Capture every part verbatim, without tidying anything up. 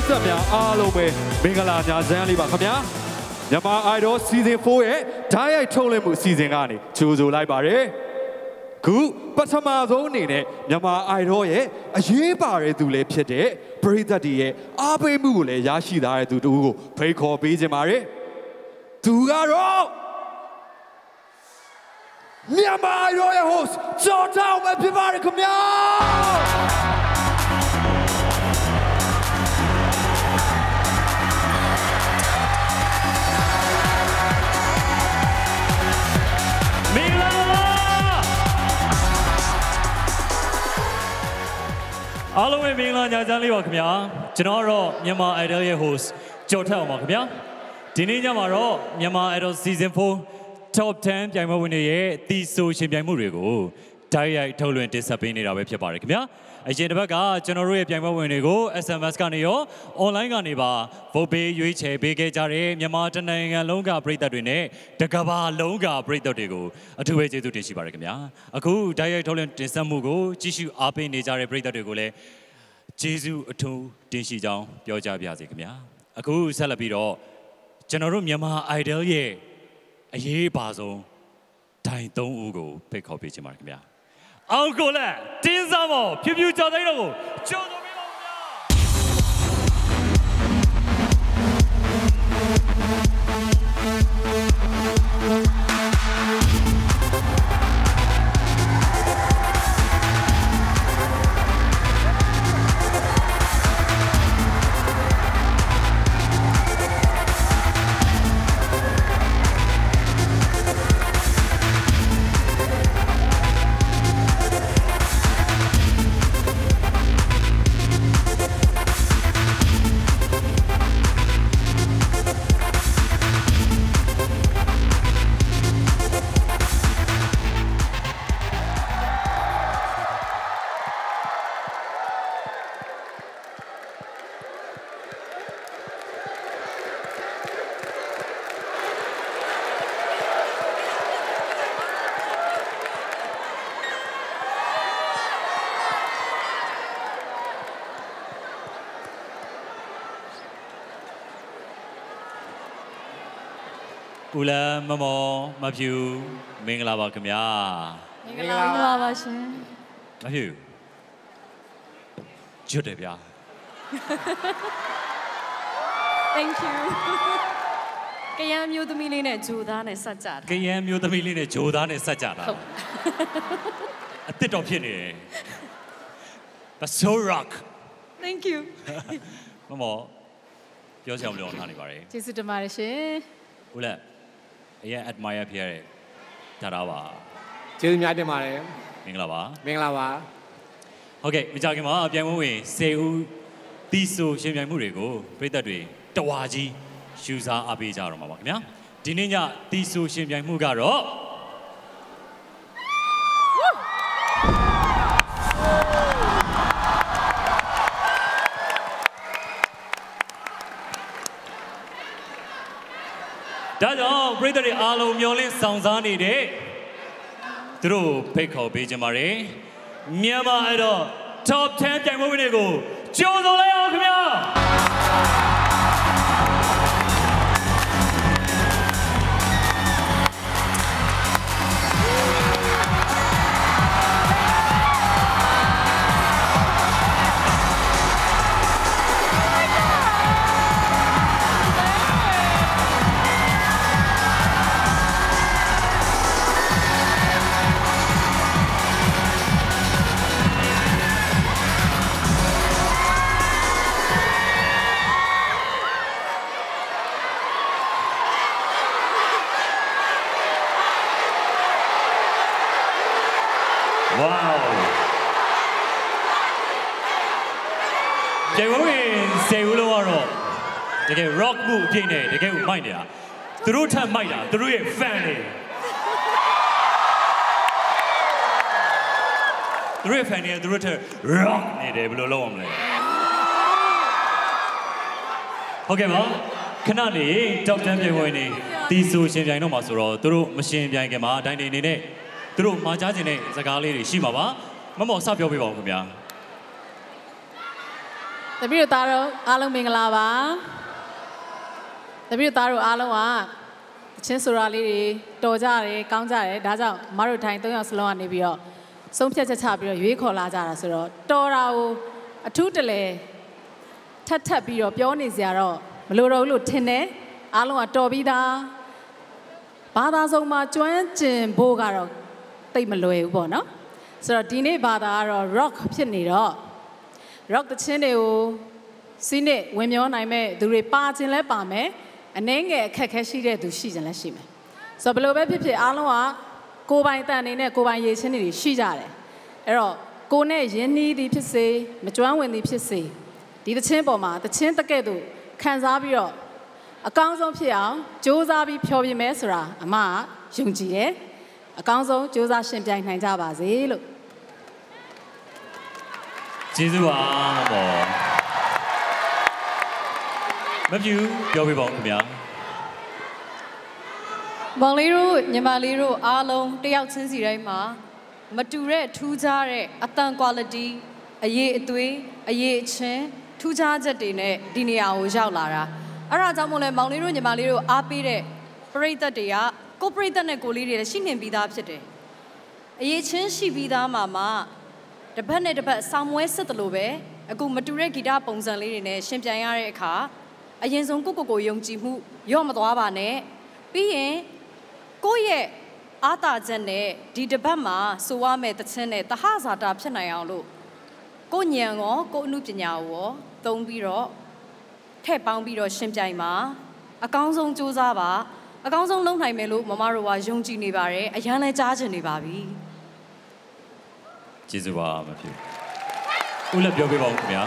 ဆက်များအားလုံးပဲမင်္ဂလာညာဆန်းလေးပါခင်ဗျာမြန်မာ Idol Season four ရဲ့ဓာတ်ရိုက်ထုတ်လွှင့်မှုစီစဉ်ကနေကြိုဆိုလိုက်ပါတယ်ခုပထမဆုံးအနေနဲ့မြန်မာ Idol ရဲ့အရေးပါတဲ့သူလည်းဖြစ်တဲ့ပရိသတ်တွေရဲ့အားပေးမှုကိုလည်းရရှိထားတဲ့သူတူကိုဖိတ်ခေါ်ပေးခြင်းပါတယ်သူကတော့မြန်မာ Idol ရဲ့ host ကျော်ထောင်ပဲဖြစ်ပါတယ်ခင်ဗျာအားလုံးပဲမင်္ဂလာညချမ်းလေးပါခင်ဗျာကျွန်တော်ကတော့မြန်မာ Idol ရဲ့ host ကျော်ထက်အောင်ပါခင်ဗျာဒီနေ့ညမှာတော့မြန်မာ Idol Season four Top ten ပြိုင်ပွဲဝင်တွေရဲ့တီဆိုရှင်ပြိုင်မှုတွေကိုတိုက်ရိုက်ထုတ်လွှင့်တင်ဆက်ပေးနေတာပဲဖြစ်ပါတယ်ခင်ဗျာအရင်တစ်ပတ်ကကျွန်တော်တို့ရဲ့ပြိုင်ပွဲဝင်တွေကို S M S ကနေရော online ကနေပါ vote ပေးရွေးချယ်ပေးခဲ့ကြတဲ့မြန်မာတနိုင်ငံလုံးကပရိသတ်တွေနဲ့တကမ္ဘာလုံးကပရိသတ်တွေကိုအထူးပဲကျေးဇူးတင်ရှိပါတယ်ခင်ဗျာအခုတိုက်ရိုက်ထုတ်လွှင့်တင်ဆက်မှုကိုကြည့်ရှုအားပေးနေကြတဲ့ပရိသတ်တွေကိုလည်းကျေးဇူးအထူးတင်ရှိကြောင်းပြောကြပါရစေခင်ဗျာအခုဆက်လက်ပြီးတော့ကျွန်တော်တို့မြန်မာ Idol ရဲ့အရေးပါဆုံးဒိုင်သုံးဦးကိုဖိတ်ခေါ်ပေးချင်ပါတယ်ခင်ဗျာအောင်ကိုလက်တင်းစားမော်ဖြူဖြူကြော်သိန်းတို့ကိုကြိုးတော်ပေးပါဦးဗျာဦးလမမောမဖြူမင်္ဂလာပါခင်ဗျာမင်္ဂလာပါပါရှင်မဖြူကျွတ်တယ်ဗျာ Thank you ကရမ်းမျိုးသမီးလေးနဲ့ဂျိုသားနဲ့ဆက်ကြတာကရမ်းမျိုးသမီးလေးနဲ့ဂျိုသားနဲ့ဆက်ကြတာဟုတ်အစ်စ်တော်ဖြစ်နေတယ် But so rock Thank you မမောပြောစရာမလိုအောင်ထားနေပါတယ်ကျေးဇူးတင်ပါတယ်ရှင်ဦးလက်အရင် admire ဖြစ်ရတဲ့ဒါတော့ပါကျေးဇူးများတင်ပါတယ်မင်္ဂလာပါမင်္ဂလာပါဟုတ်ကဲ့မကြခင်မှာပြိုင်ပွဲဝင်ဆယ်ဦးတီဆိုရှင်ပြိုင်မှုတွေကိုပြည်သက်တွေတဝါကြီးယူစားအားပေးကြတော့မှာပါခင်ဗျာဒီနေ့ညတီဆိုရှင်ပြိုင်မှုကတော့ဒါကြောင့်ပရိသတ်တွေအားလုံးမျှော်လင့်ဆောင်စားနေတဲ့သူတို့ဖိတ်ခေါ်ပေးကြပါရယ်မြန်မာအဲ့တော့ Top ten ပြိုင်ပွဲဝင်တွေကိုကြိုဆိုလိုက်အောင်ခင်ဗျာကျေဝင်းဆယ်ဦးလုံးကတော့တကယ် rock မှုအပြည့်နဲ့တကယ်ကိုမိုက်နေတာသူတို့ထပ်မိုက်တာသူတို့ရဲ့ fan တွေသူတို့ရဲ့ fan တွေသူတို့ထပ် rock နေတယ်ဘယ်လိုလုပ်အောင်မလဲဟုတ်ကဲ့ပါခဏနေ Top ten ပြိုင်ပွဲနေတီဆိုရှင်ပြိုင်တော့မှာဆိုတော့သူတို့မရှင်ပြိုင်ခင်မှာအတိုင်းနေနေနဲ့သူတို့မှာကြားခြင်းတဲ့စကားလေးတွေရှိမှာပါမမော်စပြောပေးပါဦးခင်ဗျာတပည့်တို့သားတို့အားလုံးမင်္ဂလာပါတပည့်တို့သားတို့အားလုံးကချင်းဆိုရာလေးတွေတော်ကြတယ်ကောင်းကြတယ်ဒါကြောင့်မတို့ထိုင်သုံးယောက်စလုံးကနေပြီးတော့ဆုံးဖြတ်ချက်ချပြီးတော့ရွေးခေါ်လာကြတာဆိုတော့တော်တာကိုအထူးတလဲထပ်ထပ်ပြီးတော့ပြောနေစရာတော့မလိုတော့ဘူးလို့ထင်တယ်အားလုံးကတော်ပြီးသားဘာသာဆုံးမှာကျွမ်းကျင်ဖို့ကတော့တိတ်မလွယ်ဘူးပေါ့နော်ဆိုတော့ဒီနေ့ဘာသာကတော့ rock ဖြစ်နေတော့ rock တခြင်းတွေကိုစီးနဲ့ဝင်မျောနိုင်မဲ့သူတွေပါခြင်းလဲပါမယ်အနှဲငယ်အခက်ခဲရှိတဲ့သူရှိခြင်းလဲရှိမယ်ဆိုတော့ဘယ်လိုပဲဖြစ်ဖြစ်အားလုံးကကိုယ်ပိုင်တန်နေနဲ့ကိုယ်ပိုင်ရေချင်းတွေရှိကြတယ်အဲ့တော့ကိုနဲ့ရင်းနှီးသည်ဖြစ်စေမကျွမ်းဝင်သည်ဖြစ်စေဒီတခြင်းပေါ်မှာတခြင်းတကဲ့သို့ခံစားပြီးတော့အကောင်းဆုံးဖြစ်အောင်စ조사ပြီးဖြောပြမယ်ဆိုတာအမကယုံကြည်တယ်အကောင်းဆုံးစ조사ရှင်ပြိုင်နိုင်ကြပါစေလို့ကျေးဇူးပါပေါ့မပြူပြောပြပါဦးခင်ဗျာမောင်လေးတို့ညီမလေးတို့အားလုံးတယောက်ချင်းစီတိုင်းမှာမတူတဲ့ထူးခြားတဲ့အတန် quality အရေးအသွေးအရေးအချင်းထူးခြားချက်တွေနဲ့ဒီနေရာကိုရောက်လာတာအဲ့ဒါကြောင့်မို့လဲမောင်လေးတို့ညီမလေးတို့အားပေးတဲ့ပရိသတ်တွေကကိုပရိသတ်နဲ့ကိုလေးတွေလည်းရှိနေပြီးသားဖြစ်တယ်အရေးချင်းရှိပြီးသားမှာမှတစ်ဖက်နဲ့တစ်ဖက်ဆောင်းမွဲစစ်တယ်လို့ပဲအခုမတူတဲ့ဂီတပုံစံလေးတွေနဲ့ရှင်ပြိုင်ရတဲ့အခါအရင်ဆုံးကိုကိုကိုယုံကြည်မှုရော့မသွားပါနဲ့ပြီးရင်ကိုယ့်ရဲ့အာသာချက်နဲ့ဒီတစ်ပတ်မှာဆိုရမယ့်တခြင်းနဲ့တဟဇာတာဖြစ်နိုင်အောင်လို့ကိုညံရောကိုအမှုပညာရောသုံးပြီးတော့ထည့်ပေါင်းပြီးတော့ရှင်ပြိုင်ပါအကောင်းဆုံးစူးစမ်းပါအကောင်းဆုံးလုပ်နိုင်မယ်လို့မမတို့ကယုံကြည်နေပါတယ်အရန်လဲကြားချင်နေပါပြီကျေးဇူးပါမဖြစ်ဦးလည်းပြောပြပါဦးခင်ဗျာ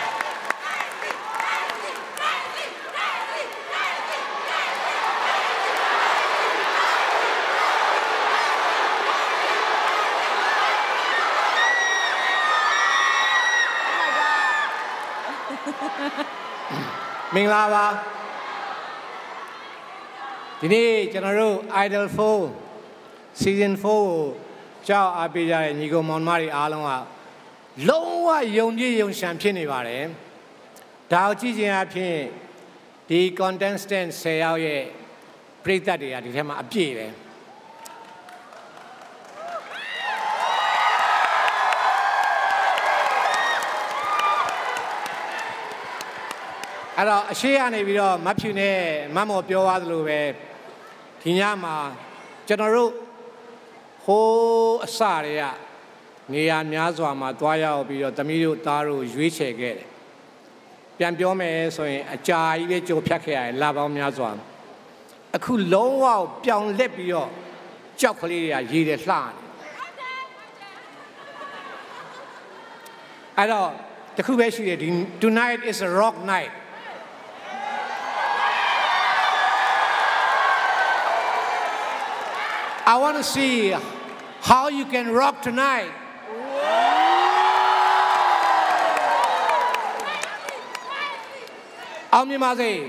မင်္ဂလာပါဒီနေ့ကျွန်တော်တို့ Idol four Season four ကိုကြောက်အားပေးကြတဲ့ညီကောင်မောင်မတွေအားလုံးကလုံးဝယုံကြည်ယုံရှံဖြစ်နေပါတယ်ဒါကိုကြည့်ခြင်းအဖြစ်ဒီ contestant tenယောက်ရဲ့ပရိသတ်တွေကဒီထဲမှာအပြည့်ပဲအဲ့တော့အရှိကနေပြီးတော့မဖြူနဲ့မမော်ပြောသွားသလိုပဲဒီညမှာကျွန်တော်တို့ဟိုးအစတွေကနေရာများစွာမှာတွားရောက်ပြီးတော့သမီးတို့သားတို့ရွေးချယ်ခဲ့တယ်ပြန်ပြောမယ်ဆိုရင်အကြာကြီးပဲကြိုဖြတ်ခဲ့ရတယ်လာပေါင်းများစွာအခုလုံးဝပြောင်းလက်ပြီးတော့ကြောက်ကလေးတွေကရေတယ်လှနေအဲ့တော့တခုပဲရှိတယ်ဒီ tonight is a rock night I want to see how you can rock tonight. Ông như mà gì?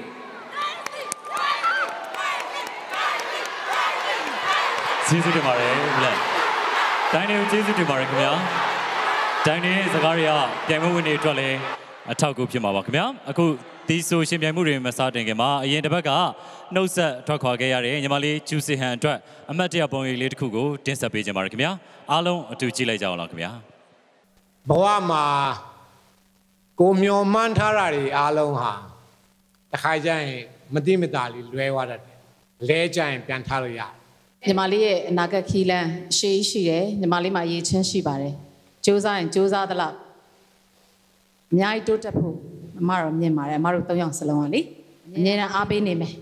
ကျေးဇူးတင်ပါတယ်ဦးလက်တိုင်းနေကျေးဇူးတင်ပါတယ်ခင်ဗျာတိုင်းနေစကားတွေကပြိုင်ပွဲဝင်တွေအတွက်လည်းအထောက်အကူဖြစ်မှာပါခင်ဗျာအခုဒီဆိုရှင်ပြိုင်မှုတွေမစတင်ခင်မှာအရင်တစ်ပတ်ကနှုတ်ဆက်ထွက်ခွာခဲ့ရတဲ့ညီမလေးကျူစီဟန်အတွက်အမတ်တရပုံရိပ်လေးတစ်ခုကိုတင်ဆက်ပေးကြပါရခင်ဗျာအားလုံးအတူကြည့်လိုက်ကြအောင်လားခင်ဗျာဘဝမှာကိုမျောမှန်းထားတာတွေအားလုံးဟာတစ်ခါကျရင်မတိမတာလေးလွဲသွားတတ်တယ်လဲကျရင်ပြန်ထားလို့ရတယ်ညီမလေးရဲ့အနာဂတ်ခီးလန်းအရှိရှိတယ်ညီမလေးမှာရည်ချင်းရှိပါတယ်စူးစမ်းရင်စူးစမ်းသလောက်အများကြီးတိုးတက်ဖို့အမတော့မြင်ပါတယ်အမတို့သုံးယောက်စလုံးကလေအမြဲတမ်းအားပေးနေမယ်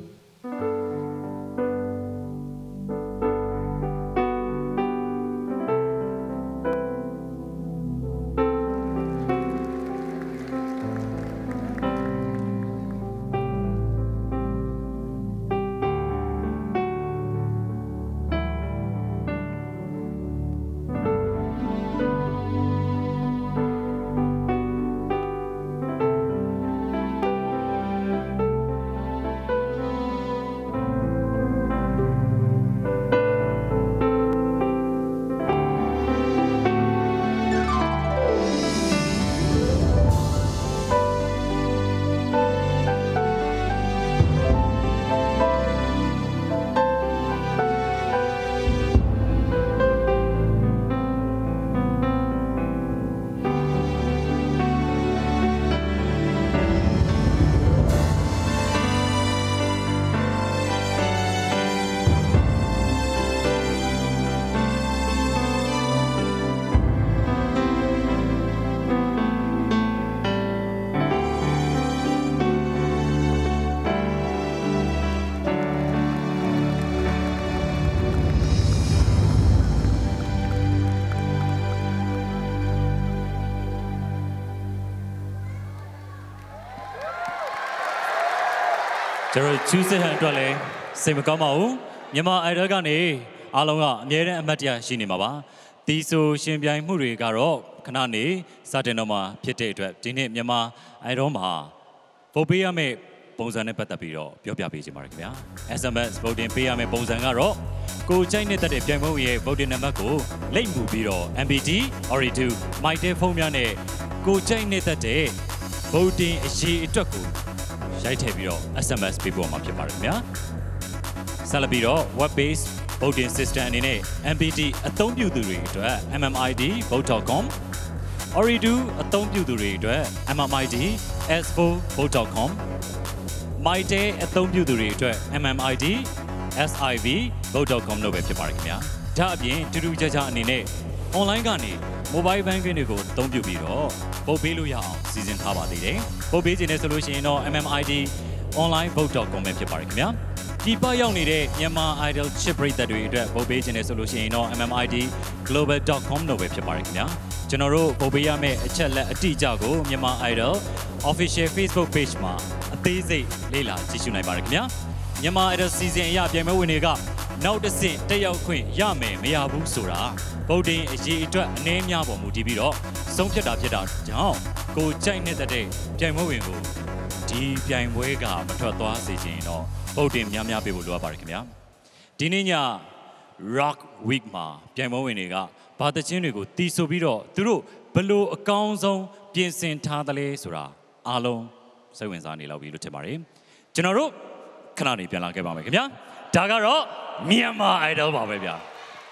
ကျွန်တော်ကျူးစစ်ဟန်အတွက်လည်းစိတ်မကောင်းပါဘူးမြန်မာ idol ကနေအားလုံးကအမြဲတမ်းအမှတ်တရရှိနေမှာပါဒီဆိုရှင်ပြိုင်မှုတွေကတော့ခဏနေစတင်တော့မှာဖြစ်တဲ့အတွက်ဒီနေ့မြန်မာ idol မှာပို့ပေးရမယ့်ပုံစံနဲ့ပတ်သက်ပြီးတော့ပြောပြပေးချင်ပါတယ်ခင်ဗျာ S M S voting ပေးရမယ့်ပုံစံကတော့ကိုကြိုက်နေတဲ့တဲ့ပြိုင်ပွဲရဲ့ voting နံပါတ်ကိုလိပ်မူပြီးတော့ M B T Ori 2 Mighty ဖုန်းများနဲ့ကိုကြိုက်နေတဲ့တဲ့ voting အရေးအတွက်ကိုရိုက်ထည့်ပြီးတော့ S M S ပေးပို့မှာဖြစ်ပါတယ်ခင်ဗျာဆက်လက်ပြီးတော့ web based voting system အနေနဲ့ M B T အသုံးပြုသူတွေအတွက် M M I D vote dot com Ori 2 အသုံးပြုသူတွေအတွက် M M I D S four vote dot com Mighty အသုံးပြုသူတွေအတွက် M M I D S I V vote dot com လို့ပဲဖြစ်ပါတယ်ခင်ဗျာဒါအပြင်တူတူကြကြအနေနဲ့ online ကနေ mobile banking တွေကိုအသုံးပြုပြီးတော့ပုတ်ပေးလို့ရအောင်စီစဉ်ထားပါသေးတယ်ပုတ်ပေးခြင်းနဲ့ဆိုလို့ရှိရင်တော့ M M I D online vote dot com ပဲဖြစ်ပါတယ်ခင်ဗျာဒီပရောက်နေတဲ့မြန်မာ idol chip ပရိသတ်တွေအတွက်ပုတ်ပေးခြင်းနဲ့ဆိုလို့ရှိရင်တော့ M M I D global dot com လို့ပဲဖြစ်ပါတယ်ခင်ဗျာကျွန်တော်တို့ပုတ်ပေးရမယ့်အချက်လက်အတိအကျကိုမြန်မာ idol official Facebook page မှာအသေးစိတ်လေ့လာကြည့်ရှုနိုင်ပါတယ်ခင်ဗျာမြန်မာ idol season အရပြိုင်ပွဲဝင်တွေကနောက်တစ်ဆင့်တက်ရောက်ခွင့်ရမယ်မရဘူးဆိုတာဗုဒ္ဓင်အရေးအတွက်အနည်းများပေါ်မူတည်ပြီးတော့ဆုံးဖြတ်တာဖြစ်တာကြောင့်ကိုကြိုက်နေတဲ့ပြိုင်ပွဲဝင်ကိုဒီပြိုင်ပွဲကမထွက်သွားစေချင်တော့ဗုဒ္ဓင်များများပေးဖို့လိုအပ်ပါတယ်ခင်ဗျာဒီနေ့ည Rock Week မှာပြိုင်ပွဲဝင်တွေကဘာသချင်းတွေကိုတီးဆိုပြီးတော့သူတို့ဘလို့အကောင်းဆုံးပြင်ဆင်ထားသလဲဆိုတာအားလုံးစိတ်ဝင်စားနေလောက်ပြီလို့ထင်ပါတယ်ကျွန်တော်တို့ခဏနေပြန်လာခဲ့ပါမယ်ခင်ဗျာဒါကတော့မြန်မာ idol ပါပဲဗျာ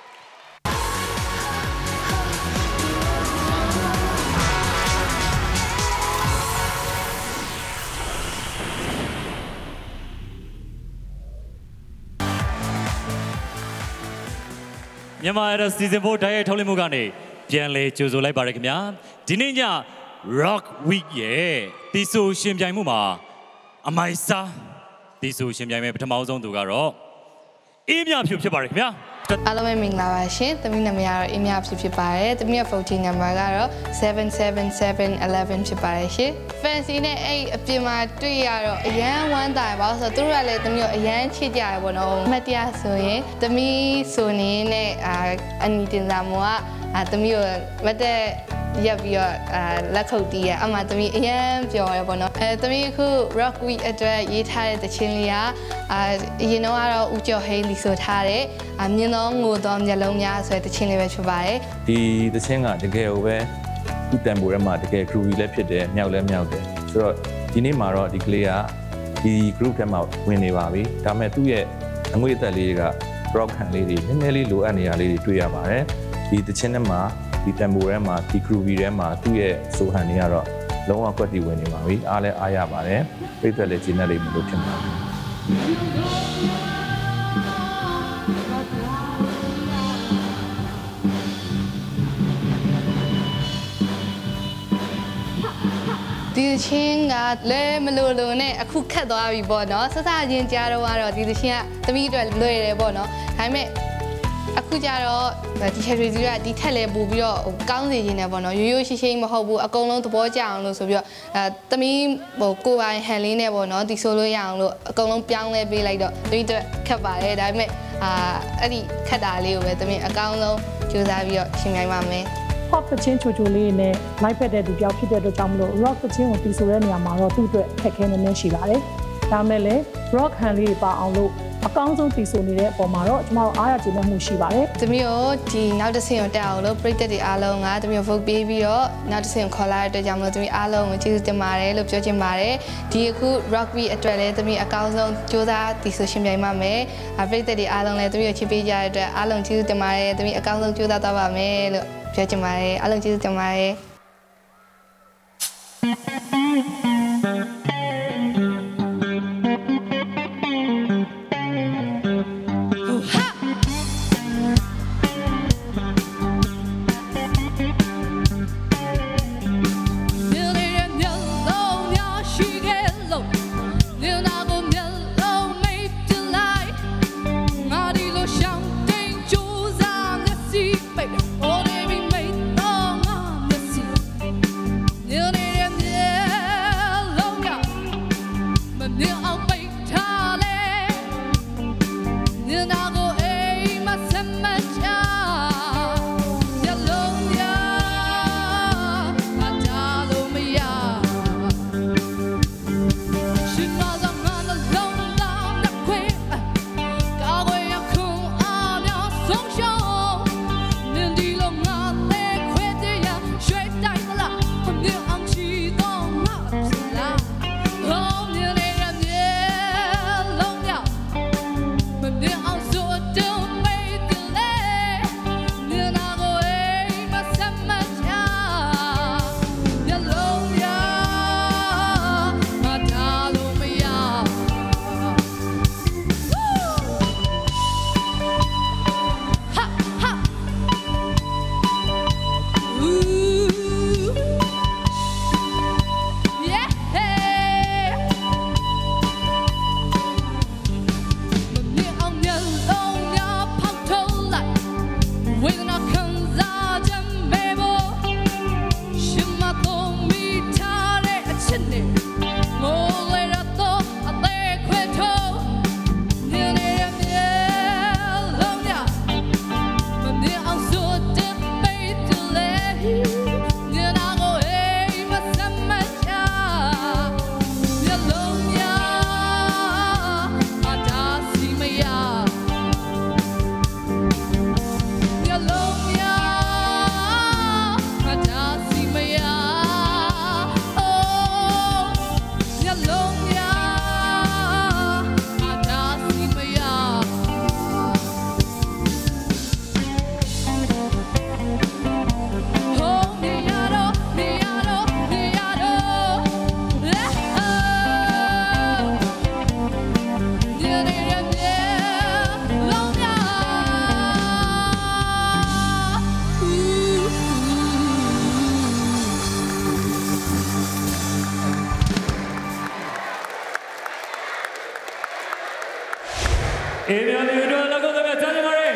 မြန်မာ idol season four တိုက်ရိုက်ထုတ်လွှင့်မှုကနေပြန်လေကြိုဆိုလိုက်ပါရခင်ဗျာဒီနေ့ည Rock Week ရဲ့တီဆိုရှင်ပြိုင်မှုမှာအမိုင်စားတီဆိုရှင်ပြိုင်မဲ့ပထမဆုံးသူကတော့အေးမြဖြူဖြစ်ပါရခင်ဗျာအားလုံးပဲမင်္ဂလာပါရှင်သမီးနာမည်ကတော့အေးမြဖြူဖြစ်ပါတယ်သမီးရဲ့ voting number ကတော့seven seven seven elevenဖြစ်ပါတယ်ရှင် fancy နဲ့အဲ့အပြင်မှာတွေ့ရတော့အရန်ဝမ်းသာပါဆိုတော့သူတို့ကလည်းသမီးကိုအရန်ချစ်ကြရပေါ့နော်မတရားဆိုရင်သမီးဆိုနေနဲ့အာအနီတင်စာမောကအာသမီးကိုမတက်ရက်ပြီးတော့အာလက်ခုပ်တီးရအမှသမီးအရန်ပျော်ရပေါ့နော်အဲသမီးအခု Rock Week အတွက်ရေးထားတဲ့သချင်းလေးကအာအရင်တော့ကတော့ဦးကျော်ဟိန်းလီဆိုထားတဲ့အမြင်သောငိုသောမျက်လုံးများဆိုတဲ့သချင်းလေးပဲဖြစ်ပါတယ်ဒီသချင်းကတကယ်ကိုပဲသူ့တန်ဖိုထဲမှာတကယ် groovy လည်းဖြစ်တယ်မြောက်လည်းမြောက်တယ်ဆိုတော့ဒီနေ့မှာတော့ဒီကလေးကဒီ group ထဲမှာဝင်နေပါပြီဒါပေမဲ့သူ့ရဲ့အငွေ့အသက်လေးတွေက rock ခံလေးတွေနည်းနည်းလေးလိုအပ်နေရလေးတွေတွေ့ရပါတယ်ဒီသချင်းထဲမှာဒီတန်ဖိုထဲမှာဒီ groovy ထဲမှာသူ့ရဲ့ဆိုဟန်တွေကတော့လုံးဝကွက်တီဝင်နေပါပြီအားလည်းအားရပါတယ်ပြည့်သက်လည်းကျင်းတဲ့လေးမလို့ဖြစ်မှာဒီချင်းကလည်းမလိုလိုနဲ့အခုခတ်သွားပြီပေါ့နော်ဆက်စချင်းကြားတော့ကတော့ဒီချင်းကသမီးအတွက်လွယ်တယ်ပေါ့နော်ဒါပေမဲ့အခုကြတော့ဒီချက်တွေကြီးကဒီထက်လည်းပို့ပြီးတော့ကောင်းစေခြင်းနဲ့ပေါ့နော်ရိုးရိုးရှိရှိမဟုတ်ဘူးအကုန်လုံးသဘောကျအောင်လို့ဆိုပြီးတော့အဲသမီးဟိုကိုပိုင်ဟန်လေးနဲ့ပေါ့နော်ဒီဆိုလို့ရအောင်လို့အကုန်လုံးပြောင်းလဲပေးလိုက်တော့သမီးတို့ခက်ပါတယ်ဒါပေမဲ့အာအဲ့ဒီခက်တာလေးကိုပဲသမီးအကောင်းဆုံးကြိုးစားပြီးတော့ရှင်ပြိုင်ပါမယ် pop သချင်းချိုချိုလေးနဲ့ live ဖက်တဲ့သူပြောက်ဖြစ်တဲ့အတွက်ကြောင့်မလို့ rock သချင်းကိုတီးဆိုတဲ့နေရာမှာတော့သူ့အတွက်ခက်ခဲနေနေရှိပါတယ်။ဒါမဲ့လည်း rock ဟန်လေးပါအောင်လို့အကောင်းဆုံးတီးဆိုနေတဲ့အပေါ်မှာတော့ကျွန်တော်အားရကျေနပ်မှုရှိပါတယ်။သမီးတို့ဒီနောက်တစ်ဆင့်ကိုတက်အောင်လို့ပရိသတ်တွေအားလုံးကသမီးကို vote ပေးပြီးတော့နောက်တစ်ဆင့်ကိုခေါ်လာတဲ့အတွက်ကြောင့်မလို့သမီးအားလုံးကိုကျေးဇူးတင်ပါတယ်လို့ပြောချင်ပါတယ်။ဒီအခု rock beat အတွက်လည်းသမီးအကောင်းဆုံးကြိုးစားတီးဆိုရှင်ပြိုင်ပါမယ်။ပရိသတ်တွေအားလုံးလည်းသမီးကိုချစ်ပေးကြတဲ့အတွက်အားလုံးကျေးဇူးတင်ပါတယ်။သမီးအကောင်းဆုံးကြိုးစားသွားပါမယ်လို့ပြောချင်ပါတယ်အားလုံးကျေးဇူးတင်ပါတယ်အေးမြန်မြန်တို့လောက်တော့ကြားနေပါရဲ့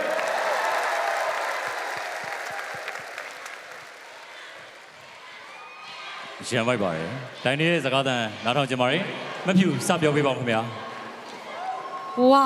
ရမ်းမိုက်ပါတယ်။တိုင်းနေတဲ့စကားသံနားထောင်ကြပါရယ်။မဖြူစပြောပေးပါဦးခင်ဗျာ။ဝါ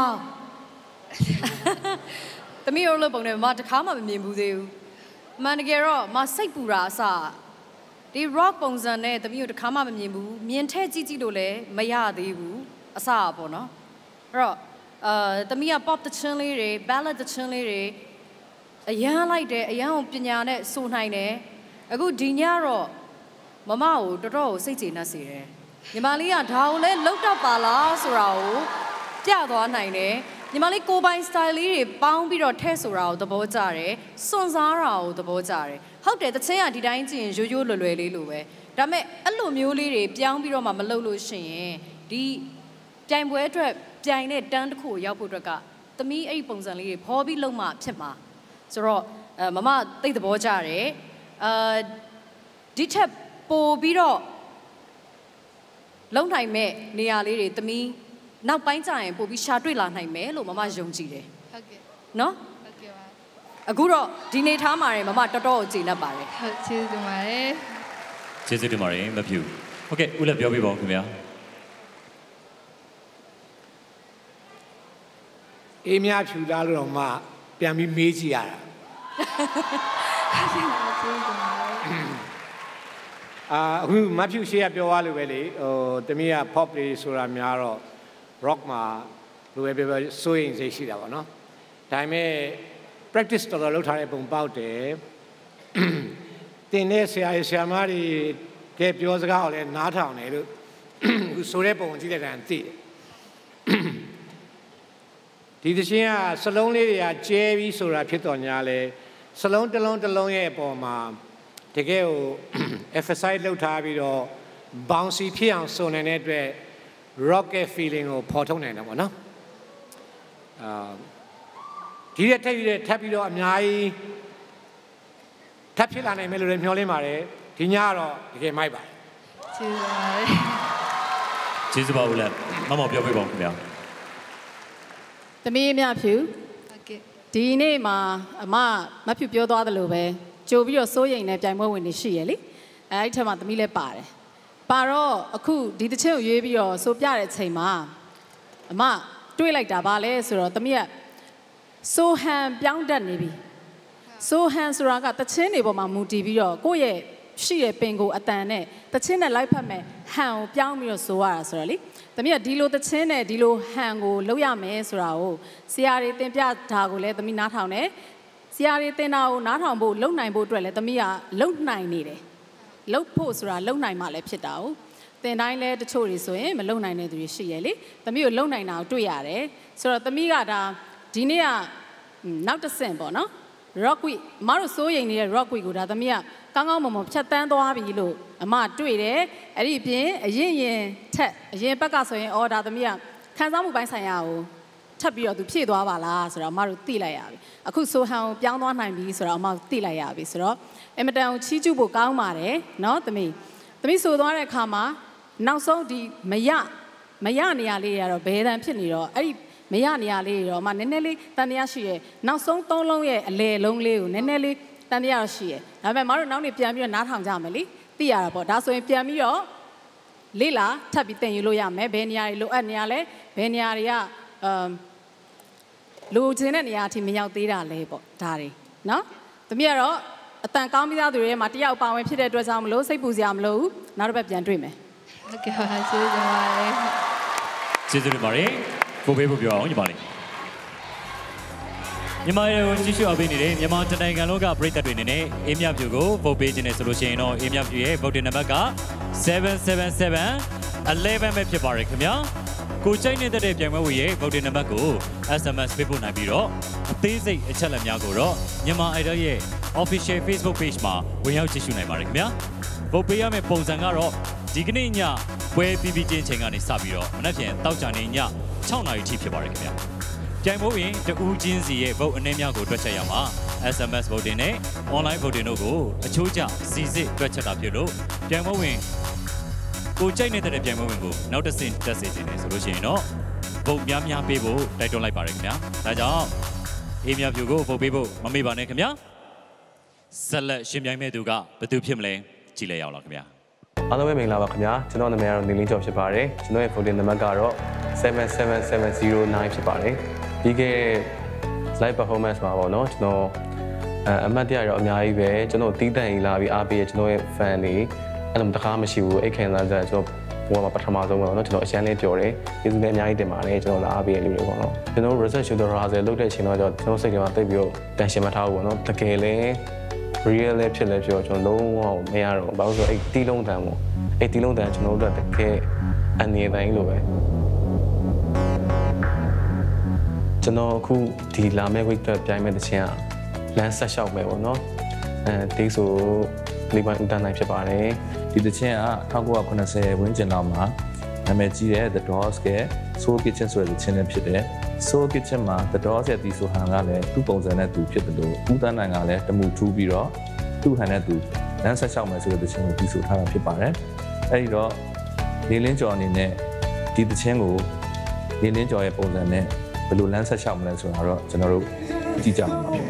။သမီးတို့လို့ပုံနဲ့မတခါမှမမြင်ဘူးသေးဘူး။မှန်တကယ်တော့မစိတ်ပူတာအစားဒီ rock ပုံစံနဲ့သမီးတို့တခါမှမမြင်ဘူး။မြင်ထဲကြည့်ကြည့်လို့လည်းမရသေးဘူး။အစားပေါ့နော်။အဲ့တော့အာသမီးက pop တချင်းလေးတွေ ballad တချင်းလေးတွေအရန်လိုက်တယ်အရန်ပညာနဲ့ဆိုနိုင်တယ်။အခုဒီညတော့မမကိုတော်တော်ကိုစိတ်ကျေနပ်စေတယ်ညီမလေးကဒါကိုလည်းလောက်တော့ပါလားဆိုတာကိုပြသွားနိုင်တယ်ညီမလေးကိုပိုင် style လေးတွေပေါင်းပြီးတော့ထည့်ဆိုတာကိုသဘောကျတယ်စွန့်စားတာကိုသဘောကျတယ်ဟုတ်တယ်တချင်းကဒီတိုင်းကြည့်ရင်ရိုးရိုးလွယ်လွယ်လေးလိုပဲဒါပေမဲ့အဲ့လိုမျိုးလေးတွေပြောင်းပြီးတော့မှမလုပ်လို့ရှိရင်ဒီပြိုင်ပွဲအတွက်ပြိုင်တဲ့တန်းတစ်ခုကိုရောက်ဖို့အတွက်ကသမီးအဲ့ဒီပုံစံလေးတွေဖော်ပြီးလုံးမှဖြစ်မှာဆိုတော့အဲမမသိသဘောကျတယ်အာဒီထက်ပို့ပြီးတော့လုံနိုင်မဲ့နေရာလေးတွေသမီးနောက်ပိုင်းကျရင်ပို့ပြီးရှာတွေ့လာနိုင်မယ်လို့မမယုံကြည်တယ်ဟုတ်ကဲ့နော်ဟုတ်ကဲ့ပါအခုတော့ဒီနေထားမှာမမတော်တော်ကိုကျေနပ်ပါတယ်ဟုတ်ကျေးဇူးတင်ပါတယ်ကျေးဇူးတင်ပါတယ်မဖြူဟုတ်ကဲ့ဦးလည်းပြောပြပါဦးခင်ဗျာအေးမြဖြူလားလို့တော့မှပြန်ပြီးမေးကြည့်ရတာအာအခုမဖြူရှေ့ကပြောသွားလို့ပဲလေဟိုတမီးက pop လေးဆိုတာများတော့ rock မှာလိုပဲပြောစိုးရင်စိတ်ရှိတာပေါ့နော်ဒါပေမဲ့ practice တော်တော်လုပ်ထားတဲ့ပုံပေါက်တယ်တင်တဲ့ဆရာဆရာမတွေကပြောစကားကိုလည်းနားထောင်တယ်လို့အခုဆိုတဲ့ပုံကိုကြည့်တဲ့တန်းသိတယ်ဒီသချင်းကစလုံးလေးတွေကကျဲပြီးဆိုတာဖြစ်တော်ညာလဲစလုံးတစ်လုံးတစ်လုံးရဲ့အပေါ်မှာတကယ်ကို emphasize လုပ်ထားပြီးတော့ bouncy ဖြစ်အောင်ဆိုနိုင်တဲ့အတွက် rocket feeling ကိုပေါ်ထုတ်နိုင်တယ်ပေါ့နော်အာဒီရက်ထပ်ပြီးထပ်ပြီးတော့အများကြီးထပ်ဖြစ်လာနိုင်မယ်လို့လည်းမျှော်လင့်ပါတယ်ဒီညကတော့တကယ်မိုက်ပါတယ်ကျေးဇူးပါကျေးဇူးပါဦးလက်မမပြောပြပါဦးခင်ဗျာသမီးမြဖြူဟုတ်ကဲ့ဒီနေ့မှာအမမဖြူပြောသွားသလိုပဲကြိုပြီးတော့စိုးရိမ်နဲ့ပြိုင်ပွဲဝင်နေရှိရလေအဲအဲ့ထက်မှသမီးလည်းပါတယ်ပါတော့အခုဒီတစ်ချက်ကိုရွေးပြီးတော့စိုးပြတဲ့အချိန်မှာအမတွေးလိုက်တာပါလဲဆိုတော့သမီးကစိုးဟန်ပြောင်းတတ်နေပြီစိုးဟန်ဆိုတာကတချင်းတွေပေါ်မှာမူတည်ပြီးတော့ကိုယ့်ရဲ့ရှိတဲ့ပင်ကိုအတန်နဲ့တချင်းနဲ့လိုက်ဖက်မယ်ဟန်ကိုပြောင်းပြီးတော့စိုးရတာဆိုတော့လေသမီးကဒီလိုတချင်းနဲ့ဒီလိုဟန်ကိုလုပ်ရမယ်ဆိုတာကိုဆရာတွေသင်ပြတာကိုလည်းသမီးနားထောင်တယ်ဆရာတွေတင်တာကိုနားထောင်ဖို့လုံနိုင်ဖို့အတွက်လည်းသမီးကလုံနိုင်နေတယ်လုံဖို့ဆိုတာလုံနိုင်မှလည်းဖြစ်တာ哦တင်တိုင်းလဲတချို့တွေဆိုရင်မလုံနိုင်တဲ့သူတွေရှိရဲ့လေသမီးကိုလုံနိုင်တာကိုတွေ့ရတယ်ဆိုတော့သမီးကဒါဒီနေ့ကနောက်တစ်ဆင့်ပေါ့နော် rock week အမတို့စိုးရိမ်နေတဲ့ rock week ကိုဒါသမီးကကောင်းကောင်းမွန်မွန်ဖြတ်တန်းသွားပြီလို့အမတွေ့တယ်အဲ့ဒီအပြင်အရင်ရင်ထက်အရင်ဘက်ကဆိုရင်အော်ဒါသမီးကခံစားမှုပိုင်းဆိုင်ရာကိုထပ်ပြီးတော့သူဖြည့်သွားပါလားဆိုတော့အမတို့သိလိုက်ရပြီအခုဆိုဟန်ကိုပြောင်းသွားနိုင်ပြီဆိုတော့အမသိလိုက်ရပြီဆိုတော့အင်မတန်ကိုချီးကျူးဖို့ကောင်းပါတယ်နော်သမီးသမီးဆိုသွားတဲ့အခါမှာနောက်ဆုံးဒီမရမရနေရလေးတွေကတော့ဘယ်တန်ဖြစ်နေတော့အဲ့ဒီမရနေရလေးတွေတော့အမနည်းနည်းလေးတန်တရားရှိရဲ့နောက်ဆုံးသုံးလုံးရဲ့အလေလုံးလေးကိုနည်းနည်းလေးတန်တရားရှိရဲ့ဒါပေမဲ့မတို့နောက်နေ့ပြန်ပြီးတော့နားထောင်ကြမယ်လေသိရတာပေါ့ဒါဆိုရင်ပြန်ပြီးတော့လေးလာထပ်ပြီးသင်ယူလို့ရမယ်ဘယ်နေရာတွေလိုအပ်နေရလဲဘယ်နေရာတွေကအမ်လိုချင်တဲ့နေရာအထိမရောက်သေးတာလဲပေါ့ဒါတွေနော်သမီးကတော့အတန်ကောင်းပြီးသားသူတွေမှာတယောက်ပါဝင်ဖြစ်တဲ့အတွက်ကြောင့်မလို့စိတ်ပူစရာမလိုဘူးနောက်တစ်ပတ်ပြန်တွေ့မယ်ဟုတ်ကဲ့ပါကျေးဇူးပါတယ်ကျေးဇူးတင်ပါတယ်ကိုဘေးကိုပြောအောင်ညီမလေးညီမရဲ့ကိုကြည့်ရှုအားပေးနေတဲ့မြန်မာတနိုင်ငံလုံးကပရိသတ်တွေနေနဲ့အေးမြဖြူကိုဗုတ်ပေးခြင်းနဲ့ဆိုလို့ရှိရင်တော့အေးမြဖြူရဲ့ဗုတ်တင်နံပါတ်ကseven seven seven elevenပဲဖြစ်ပါတယ်ခင်ဗျာကိုချိုင်းနေတဲ့ပြိုင်ပွဲဝင်ရဲ့ဗုတ်တင်နံပါတ်ကို S M S ပေးပို့နိုင်ပြီးတော့အသေးစိတ်အချက်အလက်များကိုတော့မြန်မာ Idol ရဲ့ official Facebook page မှာဝင်ရောက်ကြည့်ရှုနိုင်ပါတယ်ခင်ဗျာဗုတ်ပေးရမယ့်ပုံစံကတော့ဒီကနေ့ညပွဲပြီးပြီးချင်းချိန်ကနေစပြီးတော့မနက်ဖြန်တောက်ကြနေညsixနာရီထိဖြစ်ပါတယ်ခင်ဗျာပြိုင်ပွဲဝင်တဦးချင်းစီရဲ့ vote အနည်းများကိုတွက်ချက်ရမှာ S M S voting နဲ့ online voting တို့ကိုအချိုးကျစီစစ်တွက်ချက်တာဖြစ်လို့ပြိုင်ပွဲဝင်ကိုကြိုက်နေတဲ့ပြိုင်ပွဲဝင်ကိုနောက်တစ်ဆင့်တက်စေခြင်းနဲ့ဆိုလို့ရှိရင်တော့ဗုတ်များများပေးဖို့တိုက်တွန်းလိုက်ပါတယ်ခင်ဗျာဒါကြောင့်အေးမြဖြူကိုဗုတ်ပေးဖို့မမေ့ပါနဲ့ခင်ဗျာဆက်လက်ရှင်ပြိုင်မဲ့သူကဘယ်သူဖြစ်မလဲကြည့်လိုက်ရအောင်ခင်ဗျာအားလုံးပဲမင်္ဂလာပါခင်ဗျာကျွန်တော်နာမည်ကတော့နေလင်းကျော်ဖြစ်ပါတယ်ကျွန်တော်ရဲ့ phone နံပါတ်ကတော့seven seven seven zero nineဖြစ်ပါတယ်ပြီးခဲ့တဲ့ live performance မှာပေါ့နော်ကျွန်တော်အမှတ်တရတော့အများကြီးပဲကျွန်တော်တီးတန့်ကြီးလာပြီးအားပေးရကျွန်တော်ရဲ့ fan တွေအဲ့လိုတကားမရှိဘူးအိတ်ခင်သားကျွန်တော်ဘဝမှာပထမဆုံးပဲပေါ့နော်ကျွန်တော်အရှမ်းလေးပျော်တယ်ကျေးဇူးလည်းအများကြီးတင်ပါတယ်ကျွန်တော်လာအားပေးရလူတွေပေါ့နော်ကျွန်တော် research shooter razzle လုပ်တဲ့အချိန်တော့ကျွန်တော်စိတ်ထဲမှာတိတ်ပြီးတော့ tension မထားဘူးပေါ့နော်တကယ်လဲ real လည်းဖြစ်လဲပြောကျွန်တော်လုံးဝမရတော့ဘာလို့ဆိုအဲ့တီးလုံးတန်ပေါ့အဲ့တီးလုံးတန်ကျွန်တော်တို့တကယ်အနေတိုင်းလိုပဲကျွန်တော်အခုဒီလာမဲ့ week အတွက်ပြိုင်မဲ့တဲ့ချင်းကလမ်းဆက်လျှောက်မယ်ပေါ့နော်အဲဒီဆိုလေးပိုင်းဦးတန်းနိုင်ဖြစ်ပါတယ်ဒီတချင်းကnineteen eightyဝန်းကျင်လောက်မှာနာမည်ကြီးတဲ့ The Doors ရဲ့ Soul Kitchen ဆိုတဲ့တချင်းလေးဖြစ်တယ် Soul Kitchen မှာ The Doors ရဲ့ဒီဆိုဟန်ကလည်းသူ့ပုံစံနဲ့သူဖြစ်တယ်လို့ဦးတန်းနိုင်ကလည်းတမှုထူးပြီးတော့သူ့ဟန်နဲ့သူလမ်းဆက်လျှောက်မယ်ဆိုတဲ့တချင်းကိုဒီဆိုထားတာဖြစ်ပါတယ်အဲဒီတော့နေလင်းကျော်အနေနဲ့ဒီတချင်းကိုနေလင်းကျော်ရဲ့ပုံစံနဲ့ဘယ်လိုလမ်းဆက်လျှောက်မလဲဆိုတာတော့ကျွန်တော်တို့ကြည့်ကြမှာဖြစ်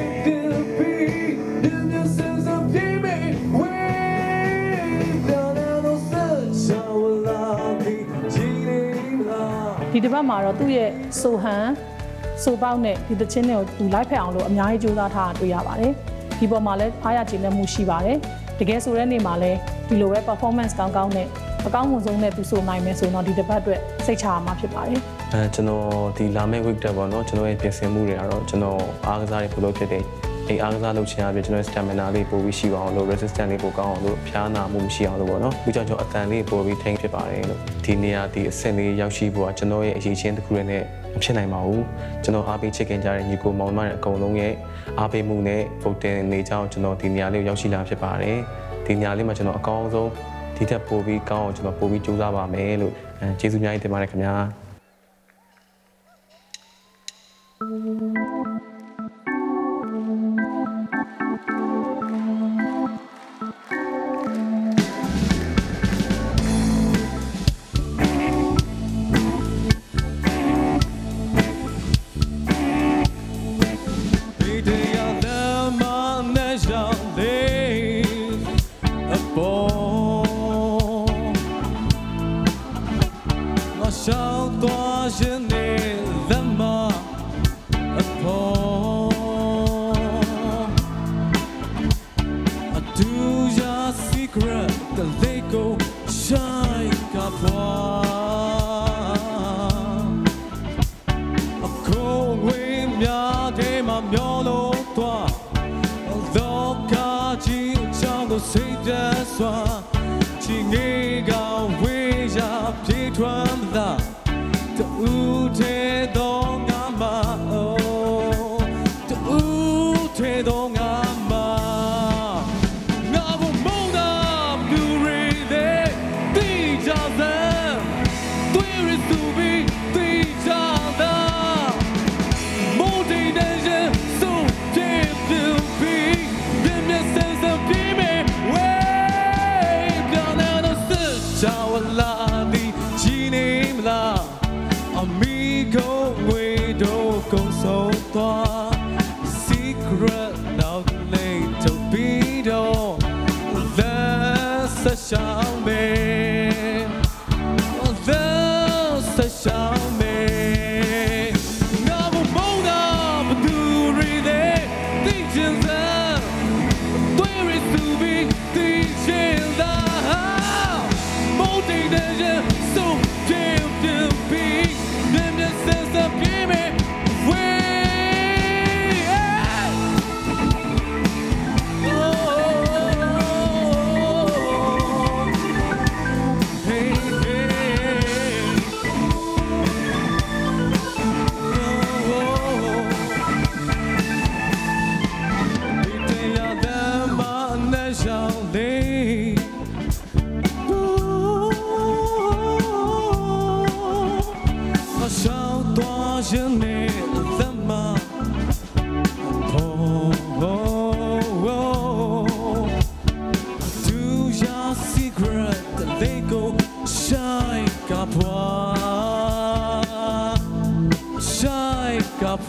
ဒီတစ်ပတ်မှာတော့သူ့ရဲ့ဆိုဟန်ဆိုပေါက်နဲ့ဒီသချင်းတွေကိုသူလိုက်ဖက်အောင်လို့အများကြီးကြိုးစားထားတာတွေ့ရပါတယ်ဒီပေါ်မှာလည်းအားရကျေနပ်မှုရှိပါတယ်တကယ်ဆိုတဲ့နေ့မှာလည်းဒီလိုပဲ performance ကောင်းကောင်းနဲ့အကောင်းဆုံးနဲ့သူဆိုနိုင်မယ်ဆိုတော့ဒီတစ်ပတ်အတွက်စိတ်ချရမှာဖြစ်ပါတယ်အဲကျွန်တော်ဒီလာမယ့် week တက်ပေါ့နော်ကျွန်တော်ရဲ့ပြင်ဆင်မှုတွေကတော့ကျွန်တော်အားကစားတွေပို့လို့ဖြစ်တဲ့အဲအားကစားလုပ်ချင်ရပြီကျွန်တော် stamina လေးပို့ပြီးရှိပါအောင်လို့ resistance လေးပို့ကောင်းအောင်လို့ဖျားနာမှုမရှိအောင်လို့ပေါ့နော်ပြီးကြောင့်ကျွန်တော်အတန်လေးပို့ပြီးထိန်းဖြစ်ပါတယ်လို့ဒီနေရာဒီအဆင့်လေးရောက်ရှိဖို့ကကျွန်တော်ရဲ့အရေးချင်းတစ်ခုနဲ့မဖြစ်နိုင်ပါဘူးကျွန်တော်အားပေးချစ်ခင်ကြတဲ့ညီကိုမောင်မတွေအကုန်လုံးရဲ့အားပေးမှုနဲ့ပုံတင်နေကြောင်းကျွန်တော်ဒီနေရာလေးကိုရောက်ရှိလာဖြစ်ပါတယ်ဒီနေရာလေးမှာကျွန်တော်အကောင်းဆုံးဒီထက်ပိုပြီးကောင်းအောင်ကျွန်တော်ပိုပြီးကြိုးစားပါမယ်လို့ကျေးဇူးများကြီးတင်ပါတယ်ခင်ဗျာ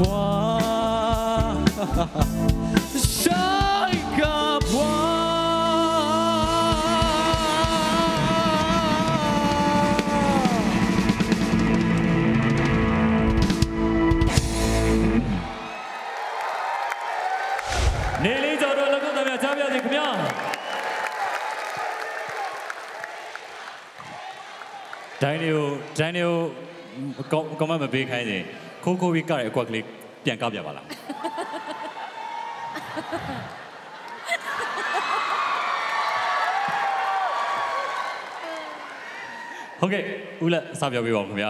နေလေးကျော်တို့လည်းကိုယ်တော်များကြားပြစီခင်ဗျာဒိုင်းနေကိုဒိုင်းနေကိုကောမမပေးခိုင်းတယ်ခိုးခိုးပြီးကတဲ့အကွက်ကလေးပြန်ကောက်ပြပါလားဟုတ်ကဲ့ဦးလက်စပြောပြပါဦးခင်ဗျာ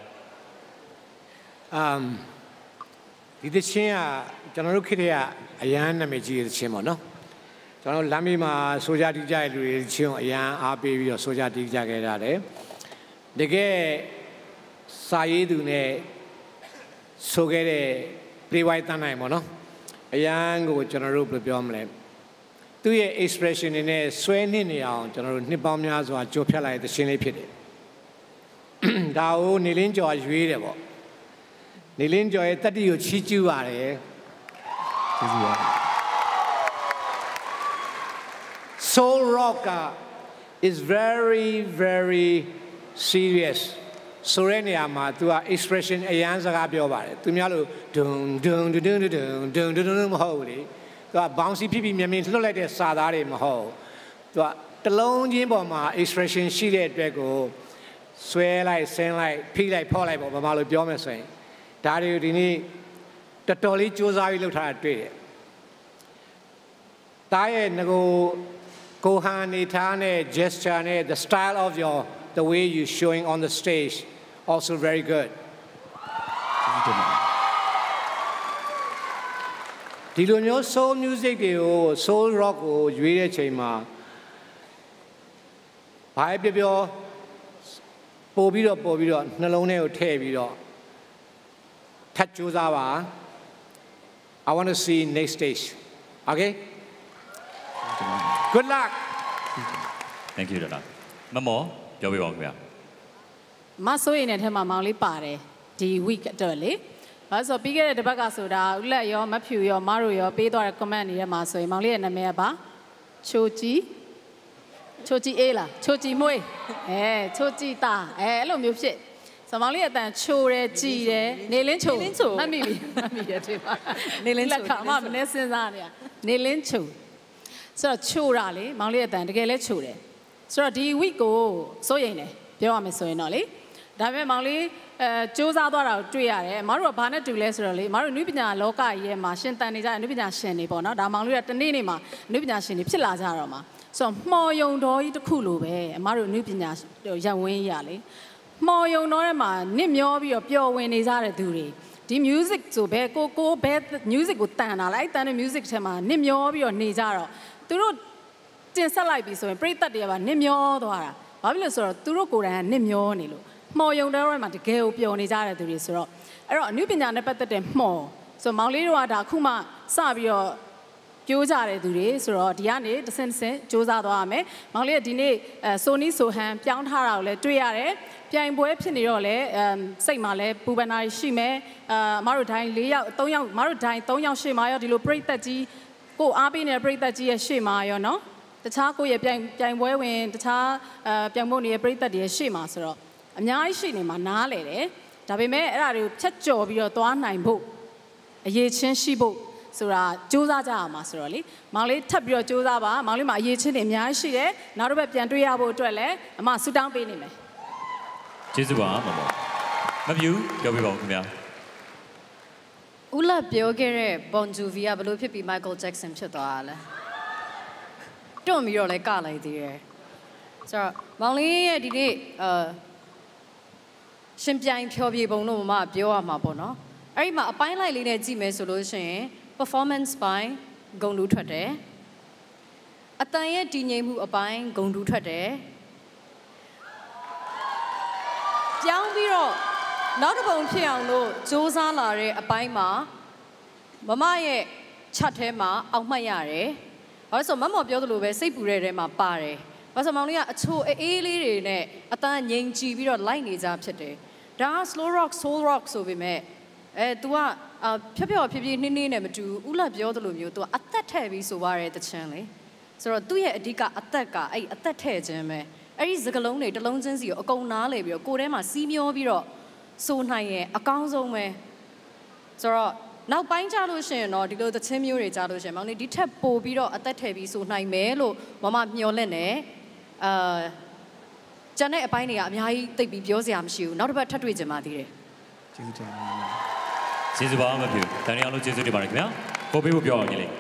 အမ်ဒီတချင်းကကျွန်တော်တို့ခေတ်ကအရန်နာမည်ကြီးတဲ့ချင်းပေါ့နော်ကျွန်တော်လမ်းမေးမှာဆိုကြတီးကြတဲ့လူတွေချင်းကိုအရန်အားပေးပြီးတော့ဆိုကြတီးကြခဲ့ကြတယ်တကယ်စာရေးသူနဲ့ဆိုခဲ့တဲ့ပြေဝိုင်းတန်းနိုင်ပေါ့နော်အရန်ကိုကျွန်တော်တို့ဘယ်လိုပြောမလဲသူ့ရဲ့ expression တွေနဲ့ဆွဲနစ်နေအောင်ကျွန်တော်တို့နှစ်ပေါင်းများစွာကြိုးဖြတ်လိုက်တဲ့ချင်းလေးဖြစ်တယ်ဒါကိုနေလင်းကျော်ရွေးတယ်ပေါ့နေလင်းကျော်ရဲ့တတိကိုချီးကျူးပါတယ်ကျေးဇူးပါ Soul rock is very very serious ဆိုတဲ့နေရာမှာ तू က expression အရန်စကားပြောပါတယ်သူများလို့ဒုံဒုံဒုံဒုံဒုံဒုံဒုံမဟုတ်လေ तू က bouncy ဖြစ်ပြီးမြင်မြင်လှုပ်လိုက်တဲ့စာသားတွေမဟုတ် तू ကတလုံးချင်းပေါ်မှာ expression ရှိတဲ့အတွက်ကိုဆွဲလိုက်ဆင်းလိုက်ဖိလိုက်ဖောက်လိုက်ပေါ့ဘာမှလို့ပြောမယ်ဆိုရင်ဒါတွေကိုဒီနေ့တော်တော်လေးစူးစမ်းပြီးလုပ်ထားတာတွေ့တယ်။တားရဲ့ငကိုကိုဟန်နေထားတဲ့ gesture နဲ့ the style of your the way you showing on the stage also very good ဒီလိုမျိုး soul music တွေကို soul rock ကိုရွေးတဲ့ချိန်မှာဘာပဲပြောပြောပို့ပြီးတော့ပို့ပြီးတော့နှလုံးထဲကိုထည့်ပြီးတော့ထပ်ကြိုးစားပါ I want to see next stage okay good luck thank you ဒါမမောပြောပြပါဦးခင်ဗျာမဆိုးရင်တဲ့ထဲမှာမောင်လေးပါတယ်ဒီ week အတွက်လေဘာလို့ဆိုပြီးခဲ့တဲ့တစ်ပတ်ကဆိုတာဦးလက်ရောမဖြူရောမတို့ရောပေးသွားတဲ့ comment တွေထဲမှာဆိုရင်မောင်လေးရဲ့နာမည်ကပါချိုကြီးချိုကြီးအေးလားချိုကြီးမွေးအဲချိုကြီးတာအဲအဲ့လိုမျိုးဖြစ်ဆိုမောင်လေးအတန်ချိုတယ်ကြည်တယ်နေလင်းချိုမှတ်မိပြီမှတ်မိရတဲ့ပါနေလင်းလက်ခါမှမနေစဉ်းစားနေရနေလင်းချိုဆိုတော့ချိုတာလေမောင်လေးအတန်တကယ်လဲချိုတယ်ဆိုတော့ဒီ week ကိုစိုးရိမ်တယ်ပြောရမယ်ဆိုရင်တော့လေဒါပေမဲ့မောင်လေးအဲစူးစမ်းသွားတာကိုတွေ့ရတယ်မတို့ကဘာနဲ့တူလဲဆိုတော့လေမတို့နုပညာလောကကြီးရဲ့မှာရှင်တန်နေကြတဲ့နုပညာရှင်တွေပေါ့နော်ဒါမောင်လေးကတနေ့နေ့မှာနုပညာရှင်တွေဖြစ်လာကြတော့မှာဆိုတော့မှော်ယုံတော်ကြီးတစ်ခုလိုပဲအမတို့နုပညာရပ်ဝန်းကြီးရလေမှော်ယုံတော်ထဲမှာနစ်မျောပြီးတော့ပျော်ဝင်နေကြတဲ့သူတွေဒီ music ဆိုဘဲကိုကိုဘဲ music ကိုတန်တာလိုက်တန်တဲ့ music ထဲမှာနစ်မျောပြီးတော့နေကြတော့သူတို့တင်ဆက်လိုက်ပြီဆိုရင်ပရိသတ်တွေကပါနစ်မျောသွားတာဘာဖြစ်လို့ဆိုတော့သူတို့ကိုယ်တိုင်ကနစ်မျောနေလို့မှော်ယုံတော်ထဲမှာတကယ်ကိုပျော်နေကြတဲ့သူတွေဆိုတော့အဲ့တော့အနုပညာနဲ့ပတ်သက်တဲ့မှော်ဆိုမောင်လေးတို့ကဒါအခုမှစပြီးတော့ပြိုးကြတဲ့သူတွေဆိုတော့ဒီကနေတဆင့်တဆင့်စူးစမ်းသွားရမယ်။မောင်လေးကဒီနေ့အဲဆိုနီဆိုဟန်ပြောင်းထားတာကိုလည်းတွေ့ရတယ်။ပြိုင်ပွဲဖြစ်နေတော့လည်းအမ်စိတ်မှာလည်းပူပန်တာရှိမယ်။အာမတို့တိုင်း၄ယောက်၃ယောက်မတို့တိုင်း၃ယောက်ရှေ့မှာရောဒီလိုပြိသက်ကြီးကိုအားပေးနေတဲ့ပြိသက်ကြီးရဲ့ရှေ့မှာရောနော်။တခြားကိုယ့်ရဲ့ပြိုင်ပြိုင်ပွဲဝင်တခြားအဲပြိုင်ဖို့နေတဲ့ပြိသက်တွေရဲ့ရှေ့မှာဆိုတော့အများကြီးရှိနေမှာနားလေတယ်။ဒါပေမဲ့အဲ့ဒါတွေကိုဖြတ်ကျော်ပြီးတော့သွားနိုင်ဖို့အရေးချင်းရှိဖို့ဆိုတာစူးစမ်းကြရမှာဆိုတော့လေမောင်လေးထပ်ပြီးတော့စူးစမ်းပါမောင်လေးမှာအရေးချင်းတွေအများကြီးရှိတယ်နောက်တစ်ပတ်ပြန်တွေ့ရဖို့အတွက်လည်းအမဆူတောင်းပေးနေမယ်ကျေးဇူးပါမမောမပြူပြောပြပါဦးခင်ဗျာဦးလာပြောခဲ့တဲ့ Bon Jovi ကဘလို့ဖြစ်ပြီး Michael Jackson ဖြစ်သွားတာလဲတွန့်ပြီးတော့လည်းကလိုက်သေးတယ်ဆိုတော့မောင်လေးရဲ့ဒီနေ့အာရှင်ပြိုင်ဖြောပြပုံလို့မမပြောရမှာပေါ့နော်အဲ့ဒီမှာအပိုင်းလိုက်လေးနဲ့ကြည့်မယ်ဆိုလို့ရှိရင် performance ပိုင်းဂုဏ်ထူးထွက်တယ်အတန်ရဲ့တည်ငြိမ်မှုအပိုင်းဂုဏ်ထူးထွက်တယ်ပြောင်းပြီးတော့နောက်တစ်ပုံဖြစ်အောင်လို့စူးစမ်းလာတဲ့အပိုင်းမှာမမရဲ့ chat ထဲမှာအောက်မှတ်ရတယ်ဘာလို့ဆိုမမော်ပြောသလိုပဲစိတ်ပူတဲ့ထဲမှာပါတယ်ဘာလို့ဆိုမောင်လေးကအချိုအေးလေးတွေနဲ့အတန်ငြိမ်ကြည့်ပြီးတော့လိုက်နေကြဖြစ်တယ်ဒါက slow rock soul rock ဆိုပေမဲ့အဲ तू ကဖြတ်ဖြော်ဖြည်းဖြည်းနှင်းနှင်းနဲ့မတူဦးလက်ပြောသလိုမျိုး तू အသက်ထည့်ပြီးဆိုရတဲ့တခြင်းလေဆိုတော့သူ့ရဲ့အဓိကအသက်ကအဲ့အသက်ထည့်ခြင်းပဲအဲ့ဒီစကလုံးတွေတစ်လုံးချင်းစီကိုအကုန်နားလေပြီးတော့ကိုယ်ထဲမှာစီးမျောပြီးတော့ဆိုနိုင်ရဲ့အကောင်းဆုံးပဲဆိုတော့နောက်ပိုင်းကြလို့ရှိရင်တော့ဒီလိုတခြင်းမျိုးတွေကြလို့ရှိရင်မောင်လေးဒီထက်ပိုပြီးတော့အသက်ထည့်ပြီးဆိုနိုင်မယ်လို့မမမျှော်လင့်နေအာကျန်တဲ့အပိုင်းတွေကအများကြီးသိပ်ပြီးပြောစရာမရှိဘူးနောက်တစ်ပတ်ထပ်တွေ့ကြမှာသေးတယ်ကျေးဇူးတင်ပါတယ်ကျေးဇူးပါမဖြူတန်ရအောင်လို့ကျေးဇူးတင်ပါတယ်ခင်ဗျာကိုပေးဖို့ပြောအောင်ကြီးလေ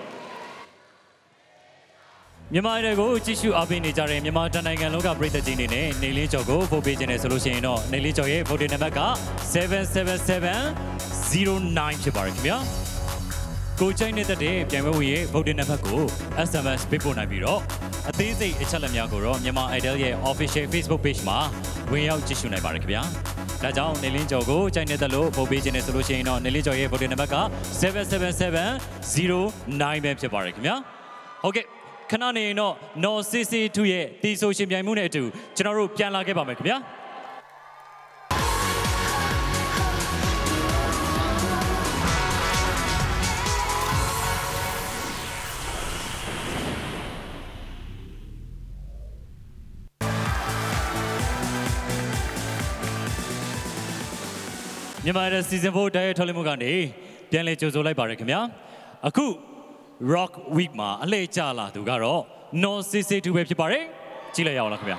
မြန်မာတွေကိုကြည့်ရှုအားပေးနေကြတဲ့မြန်မာတနိုင်ငံလုံးကပရိသတ်ကြီးတွေနဲ့နေလင်းကျော်ကိုပို့ပေးခြင်းနဲ့ဆိုလို့ရှိရင်တော့နေလင်းကျော်ရဲ့ voting number ကseven seven seven zero nineဖြစ်ပါတယ်ခင်ဗျာကိုချိုင်းနေတဲ့ပြိုင်ပွဲဝင်ရဲ့ voting number ကို S M S ပေးပို့နိုင်ပြီးတော့အသေးစိတ်အချက်အလက်များကိုတော့မြန်မာ Idol ရဲ့ official Facebook page မှာဝင်ရောက်ကြည့်ရှုနိုင်ပါတယ်ခင်ဗျာဒါကြောင့်နေလင်းကျော်ကိုချိုင်းနေတဲ့လို့ပို့ပေးခြင်းနဲ့ဆိုလို့ရှိရင်တော့နေလင်းကျော်ရဲ့ voting number ကseven seven seven zero nineပဲဖြစ်ပါတယ်ခင်ဗျာဟုတ်ကဲ့ခဏနေရင်တော့ နော် စီ စီ two ရဲ့တီဆိုရှင်ပြိုင်မှုနဲ့အတူကျွန်တော်တို့ပြန်လာခဲ့ပါမယ်ခင်ဗျာမြန်မာရဲ့ season four တိုက်ရိုက်ထုတ်လွှင့်မှုကနေပြန်လည်ကြိုဆိုလိုက်ပါရခင်ဗျာအခု Rock Week မှာအလှည့်ကျလာသူကတော့ နော် စီ စီ two ပဲဖြစ်ပါတယ်ကြည့်လိုက်ရအောင်လားခင်ဗျာ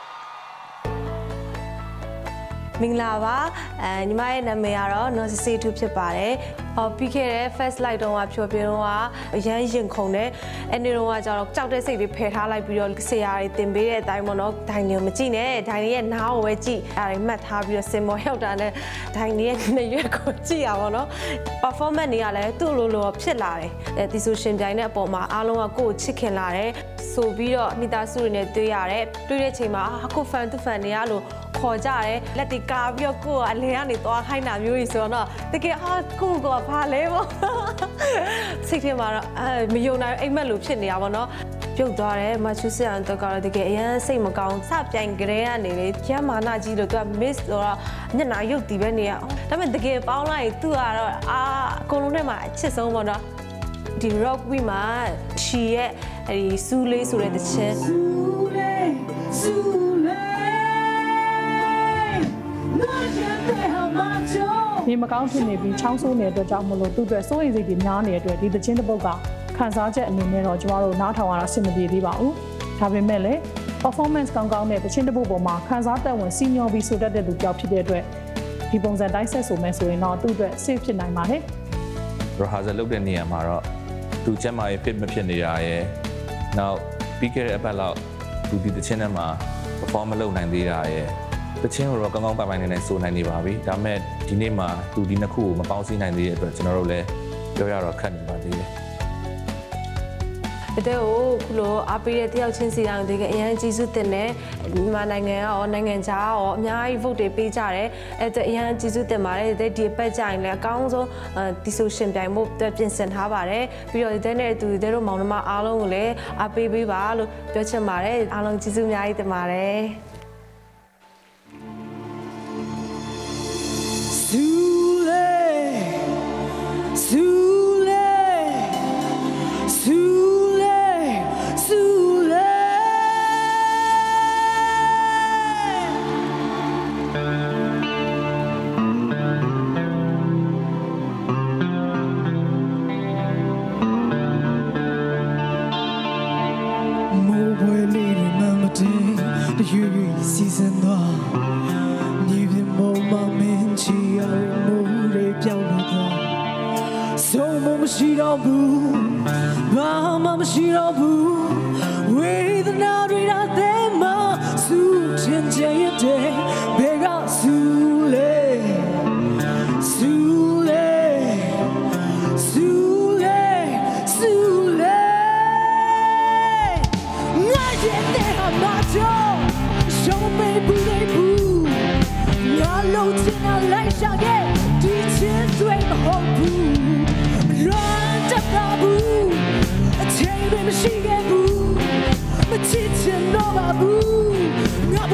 မင်္ဂလာပါအဲညီမရဲ့နာမည်ကတော့ နော် စီ စီ two ဖြစ်ပါတယ်ဟောပြီးခဲ့တဲ့ first light တုန်းကဖြောပြတော့ကအရန်ရင်ခုန်တယ်အဲ့ဒီတော့ကကျတော့ကြောက်တဲ့စိတ်တွေဖယ်ထားလိုက်ပြီးတော့ဆရာတွေတင်ပေးတဲ့အတိုင်းပေါ့နော်ဒိုင်တွေမကြည့်နဲ့ဒိုင်တွေရဲ့နားကိုပဲကြည့်အဲ့ဒါမှတ်ထားပြီးတော့စင်မော်ရောက်တာနဲ့ဒိုင်တွေရဲ့နေရွက်ကိုကြည့်ရပါတော့ performance တွေကလည်းသူ့လိုလိုဖြစ်လာတယ်အဲဒီဆိုရှင်ပြိုင်တဲ့အပေါ်မှာအားလုံးကကိုယ့်ကိုချစ်ခင်လာတယ်ဆိုပြီးတော့မိသားစုတွေနဲ့တွေ့ရတယ်တွေ့တဲ့အချိန်မှာအခု fan သူ fan တွေကလို့ခေါ်ကြတယ်လက်တီကာပြီးတော့ကိုယ်ကအလင်းကနေသွားခိုင်းတာမျိုးကြီးဆိုတော့တကယ်ဟာကိုကဘာလဲပေါ့စိတ်ထဲမှာတော့အဲမယုံနိုင်အိမ်မက်လို့ဖြစ်နေတာပေါ့နော်ပြုတ်သွားတယ်မချူစစ်အောင်တော့ကတော့တကယ်အရန်စိတ်မကောင်းစပြိုင်ကြတဲ့ကနေလေကျမ်းမာနာကြီးလို့သူက miss ဆိုတော့ညနာရုပ်တီးပဲနေရအောင်ဒါပေမဲ့တကယ်ပေါင်းလိုက်သူကတော့အာအကုန်လုံးထဲမှာအချစ်ဆုံးပေါ့နော်ဒီ rock week မှာရှီရဲ့အဲဒီစူးလေးဆိုတဲ့တခြင်းစူးလေးစူးလေးဒီမကောင်းဖြစ်နေပြီးချောင်းဆိုးနေတဲ့အတွက်ကြောင့်မလို့သူ့အတွက်စိုးရိမ်စိတ်တွေများနေတဲ့အတွက်ဒီသချင်းတစ်ပုဒ်ကခန်းစားချက်အနေနဲ့တော့ကျမတို့နားထောင်ရတာအဆင်မပြေသေးပါဘူး။ဒါပေမဲ့လည်း performance ကောင်းကောင်းနဲ့သချင်းတစ်ပုဒ်ပေါ်မှာခန်းစားသက်ဝင်စီညောပြီးဆိုတတ်တဲ့သူကြောက်ဖြစ်တဲ့အတွက်ဒီပုံစံတိုင်းဆက်ဆိုမယ်ဆိုရင်တော့သူ့အတွက် safe ဖြစ်နိုင်ပါတယ်။ rehearsal လုပ်တဲ့နေရာမှာတော့သူကျမ်းမာရေး fit မဖြစ်နေတာရယ်နောက်ပြီးခဲ့တဲ့အပတ်လောက်သူဒီသချင်းထဲမှာ perform မလုပ်နိုင်သေးတာရယ်တချင်းကိုတော့ကောင်းကောင်းပိုင်ပိုင်နေနေစိုးနိုင်နေပါပြီဒါပေမဲ့ဒီနေ့မှာသူဒီနှစ်ခုကိုမပေါင်းစည်းနိုင်သေးတဲ့အတွက်ကျွန်တော်တို့လည်းပြောရတော့ခက်နေပါသေးတယ်တကယ်ကိုခုလိုအားပေးတဲ့တယောက်ချင်းစီတိုင်းတကယ်အရင်ကြီးစုတင်တယ်မြန်မာနိုင်ငံရောနိုင်ငံခြားရောအများကြီး vote တွေပေးကြတယ်အဲ့ဒါအရင်ကြီးစုတင်ပါတယ်ဒီအပတ်ကြရင်လည်းအကောင်းဆုံးဒီဆိုရှင်ပြိုင်ဖို့ပြင်ဆင်ထားပါတယ်ပြီးတော့ဒီတဲ့သူတို့မောင်နှမအားလုံးကိုလည်းအားပေးပေးပါလို့ပြောချင်ပါတယ်အားလုံးကြီးစုအများကြီးတင်ပါတယ်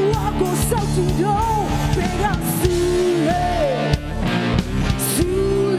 Soul,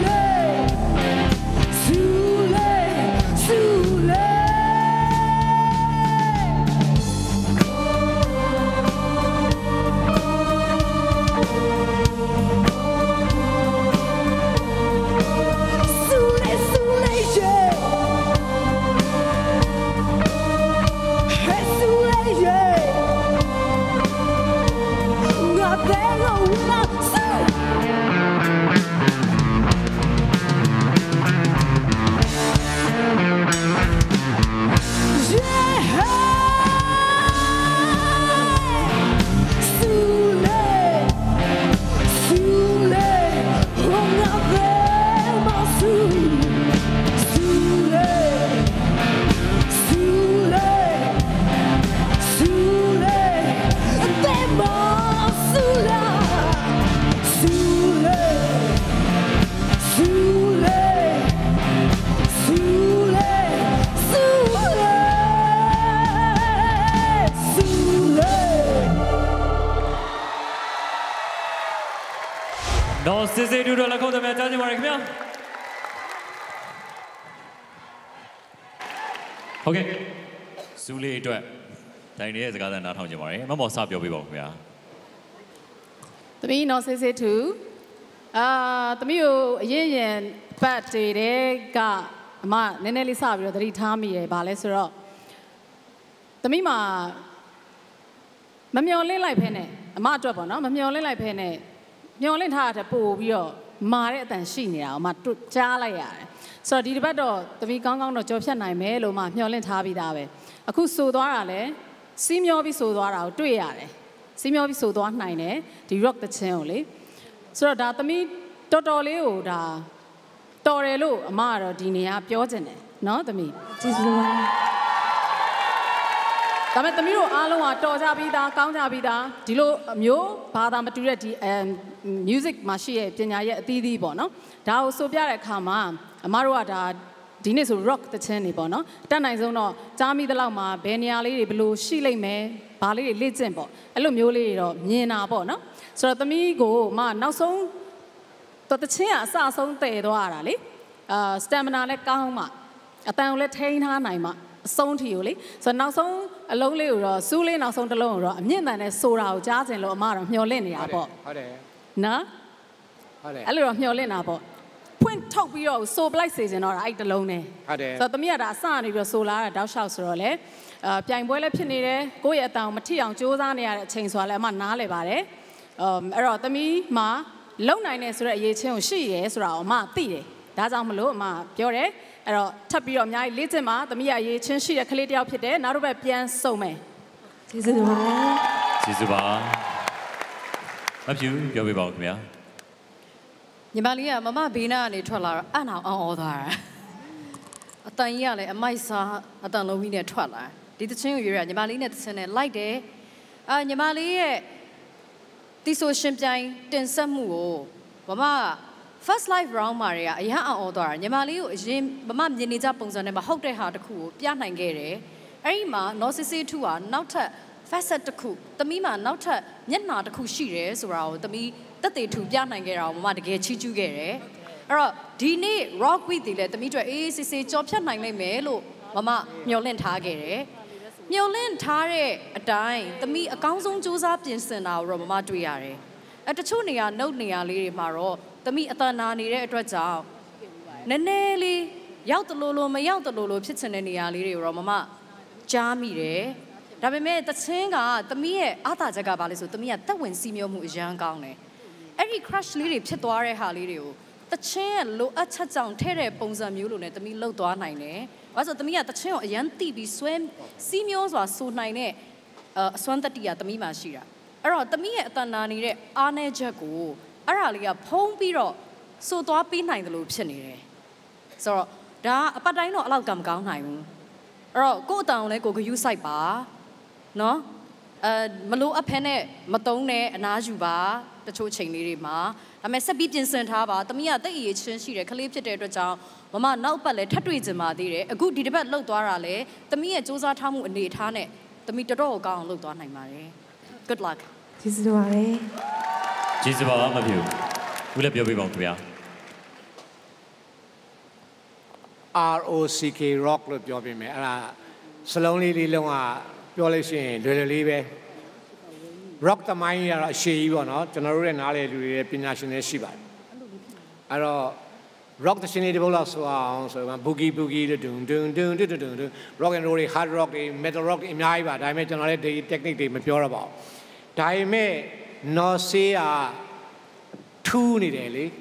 နော်စစ်စစ်တူတော်လက်ခုပ်သမားကြားချင်ပါတယ်ခင်ဗျာဟုတ်ကဲ့စူးလေးအတွက်တိုင်နေတဲ့စကားသံနားထောင်ကြပါတယ်မမော်စပြောပေးပါဦးခင်ဗျာသမီးနော်စစ်စစ်တူအာသမီးကိုအရင်ရင်ပတ်တေတဲ့ကအမနည်းနည်းလေးစပြီးတော့သတိထားမိရယ်ဗာလဲဆိုတော့သမီးမှာမမျော်လင့်လိုက်ဖဲနဲ့အမအတွက်ပေါ့နော်မမျော်လင့်လိုက်ဖဲနဲ့မျော်လင့်ထားတဲ့ပို့ပြီးတော့မာတဲ့အတန်ရှိနေတာအမကြားလိုက်ရတယ်ဆိုတော့ဒီတစ်ပတ်တော့သမီးကောင်းကောင်းတော့ကြော်ဖြတ်နိုင်မယ်လို့မှမျော်လင့်ထားပြီးသားပဲအခုဆိုသွားတာလဲစီးမျောပြီးဆိုသွားတာကိုတွေ့ရတယ်စီးမျောပြီးဆိုသွားနိုင်တယ်ဒီ rock တချင်းကိုလေဆိုတော့ဒါသမီးတော်တော်လေးကိုဒါတော်တယ်လို့အမကတော့ဒီနေရာပြောချင်တယ်နော်သမီးကျေးဇူးပါဒါပေမဲ့သမီးတို့အားလုံးကတော်ကြပြီးသားကောင်းကြပြီးသားဒီလိုအမျိုးဘာသာမတူတဲ့ဒီအဲ music မှာရှိရဲ့ပညာရဲ့အသီးသီးပေါ့နော်ဒါကိုဆိုပြတဲ့အခါမှာအမတို့ကဒါဒီနေ့ဆို rock တချင်းနေပေါ့နော်တက်နိုင်ဆုံးတော့ကြားမိသလောက်မှာဘယ်နေရာလေးတွေဘယ်လိုရှိလိမ့်မယ်ဘာလေးတွေလေ့ကျင့်ပေါ့အဲ့လိုမျိုးလေးတွေတော့မြင်တာပေါ့နော်ဆိုတော့သမီးကိုအမနောက်ဆုံးတော့တချင်းကအစအဆုံးတည်သွားတာလေအာ stamina လည်းကောင်းမှအတန်ကိုလည်းထိန်းထားနိုင်မှအဆုံးထီကိုလေဆိုတော့နောက်ဆုံးအလုံးလေးကိုတော့စူးလေးနောက်ဆုံးတစ်လုံးကိုတော့အမြင့်တန်နဲ့ဆိုတာကိုကြားကျင်လို့အမတော့မျှော်လင့်နေတာပေါ့ဟုတ်တယ်နော်ဟုတ်တယ်အဲ့လိုတော့မျှော်လင့်တာပေါ့ဖွင့်ထုတ်ပြီးတော့ဆိုပလိုက်စေချင်တော့အဲ့တစ်လုံးနဲ့ဟုတ်တယ်ဆိုတော့သမီးကဒါအစနေပြီးတော့ဆိုလာတာတောက်လျှောက်ဆိုတော့လေအာပြိုင်ပွဲလည်းဖြစ်နေတယ်ကိုယ့်ရဲ့အတန်ကိုမထိအောင်စူးစမ်းနေရတဲ့အချိန်ဆိုတာလည်းအမနားလဲပါတယ်အမ်အဲ့တော့သမီးမှာလုံနိုင်နေဆိုတဲ့အရေးချင်းကိုရှိရဲဆိုတာကိုအမသိတယ်ဒါကြောင့်မလို့အမပြောတယ်အဲ့တော့ထပ်ပြီးတော့အများကြီးလေ့ကျင့်မှာသမီးကအရေးချင်းရှိတဲ့ကလေးတစ်ယောက်ဖြစ်တယ်နောက်တစ်ပတ်ပြန်စုံမယ်ကျေးဇူးပါကျေးဇူးပါမဖြူပြောပြပါဦးခင်ဗျာညီမလေးကမမဘေးနာကနေထွက်လာတော့အနောင်အောင်အော်သွားတာအတန်ကြီးကလည်းအမိုက်စားအတန်လုံးကြီးနဲ့ထွက်လာဒီသချင်းကိုရွေးရညီမလေးနဲ့သချင်းနဲ့လိုက်တယ်အာညီမလေးရဲ့တီဆိုရှင်ပြိုင်တင်ဆက်မှုကိုမမ first live round မှာတွေကအရန်အောင်အော်သွားတာညီမလေးကိုအရင်မမမြင်နေကြပုံစံနဲ့မဟုတ်တဲ့ဟာတစ်ခုကိုပြနိုင်ခဲ့တယ်အဲ့ဒီမှာ Narcissi two ကနောက်ထပ် facet တစ်ခုသမီးမှာနောက်ထပ်မျက်နှာတစ်ခုရှိတယ်ဆိုတာကိုသမီးတက်တေထူပြနိုင်ခဲ့တာကိုမမတကယ်ချီးကျူးခဲ့တယ်အဲ့တော့ဒီနေ့ rock week တွေလည်းသမီးတို့အေးအေးဆေးဆေးကြော်ဖြတ်နိုင်လိမ့်မယ်လို့မမမျှော်လင့်ထားခဲ့တယ်မျှော်လင့်ထားတဲ့အတိုင်းသမီးအကောင်းဆုံးစူးစမ်းပြင်ဆင်တာကိုတော့မမတွေ့ရတယ်အဲတချို့နေရာနှုတ်နေရာလေးတွေမှာတော့သမီးအတန်နာနေတဲ့အတွက်ကြောင့်နည်းနည်းလေးရောက်တလို့လို့မရောက်တလို့လို့ဖြစ်ချင်တဲ့နေရာလေးတွေကိုတော့မမကြားမိတယ်ဒါပေမဲ့တချင်းကသမီးရဲ့အားသာချက်ကဘာလဲဆိုသမီးကတက်ဝင်စီမျိုးမှုအရန်ကောင်းတယ်အဲ့ဒီ crush လေးတွေဖြစ်သွားတဲ့ဟာလေးတွေကိုတချင်းရဲ့လိုအပ်ချက်ကြောင့်ထဲတဲ့ပုံစံမျိုးလိုနဲ့သမီးလှုပ်သွားနိုင်တယ်ဘာလို့ဆိုသမီးကတချင်းကိုအရန်တိပြီးဆွဲစီမျိုးစွာဆိုနိုင်တဲ့အစွမ်းတတိယသမီးမှာရှိတာအဲ့တော့သမီးရဲ့အတန်နာနေတဲ့အားနည်းချက်ကိုအဲ့ဒါလေးကဖုံးပြီးတော့ဆိုသွားပြီးနိုင်တယ်လို့ဖြစ်နေတယ်ဆိုတော့ဒါအပတ်တိုင်းတော့အလောက်ကမကောင်းနိုင်ဘူးအဲ့တော့ကိုယ့်အတန်ကိုလည်းကိုယ်ဂယုစိုက်ပါနော်အဲမလို့အဖက်နဲ့မတုံးနဲ့အနားယူပါတချို့ချိန်လေးတွေမှာဒါပေမဲ့ဆက်ပြီးပြင်ဆင်ထားပါသမီးကတိတ်အရေးချင်းရှိတယ်ခလေးဖြစ်တဲ့အတွက်ကြောင့်မမနောက်ပတ်လည်းထပ်တွေ့ကြမှာသေးတယ်အခုဒီတစ်ပတ်လှုပ်သွားတာလေသမီးရဲ့စူးစမ်းထားမှုအနေအထားနဲ့သမီးတော်တော်ကောင်းအောင်လှုပ်သွားနိုင်ပါတယ် good luck ကျေးဇူးပါတယ်ကျေးဇူးပါမဖြူဦးလည်းပြောပြပါဦးခင်ဗျာ R O C K rock လို့ပြောပြမယ်အဲ့ဒါစလုံးလေးလေးလုံးကပြောလို့ရှိရင်လွယ်လွယ်လေးပဲ rock သမိုင်းရတော့အရှိကြီးပေါ့နော်ကျွန်တော်တို့ရဲ့နားလေလူတွေရဲ့ပညာရှင်တွေရှိပါတယ်အဲ့တော့ rock သရှင်တွေဒီဘုလောက်ဆိုအောင်ဆိုတော့ boogie boogie တို့ဒုံဒုံဒုံဒုံဒုံ rock and roll တွေ hard rock တွေ metal rock တွေအများကြီးပါဒါပေမဲ့ကျွန်တော်လည်းဒီ technique တွေမပြောတော့ပါဘူးဒါပေမဲ့ Narcissi ကထူးနေတယ်လေ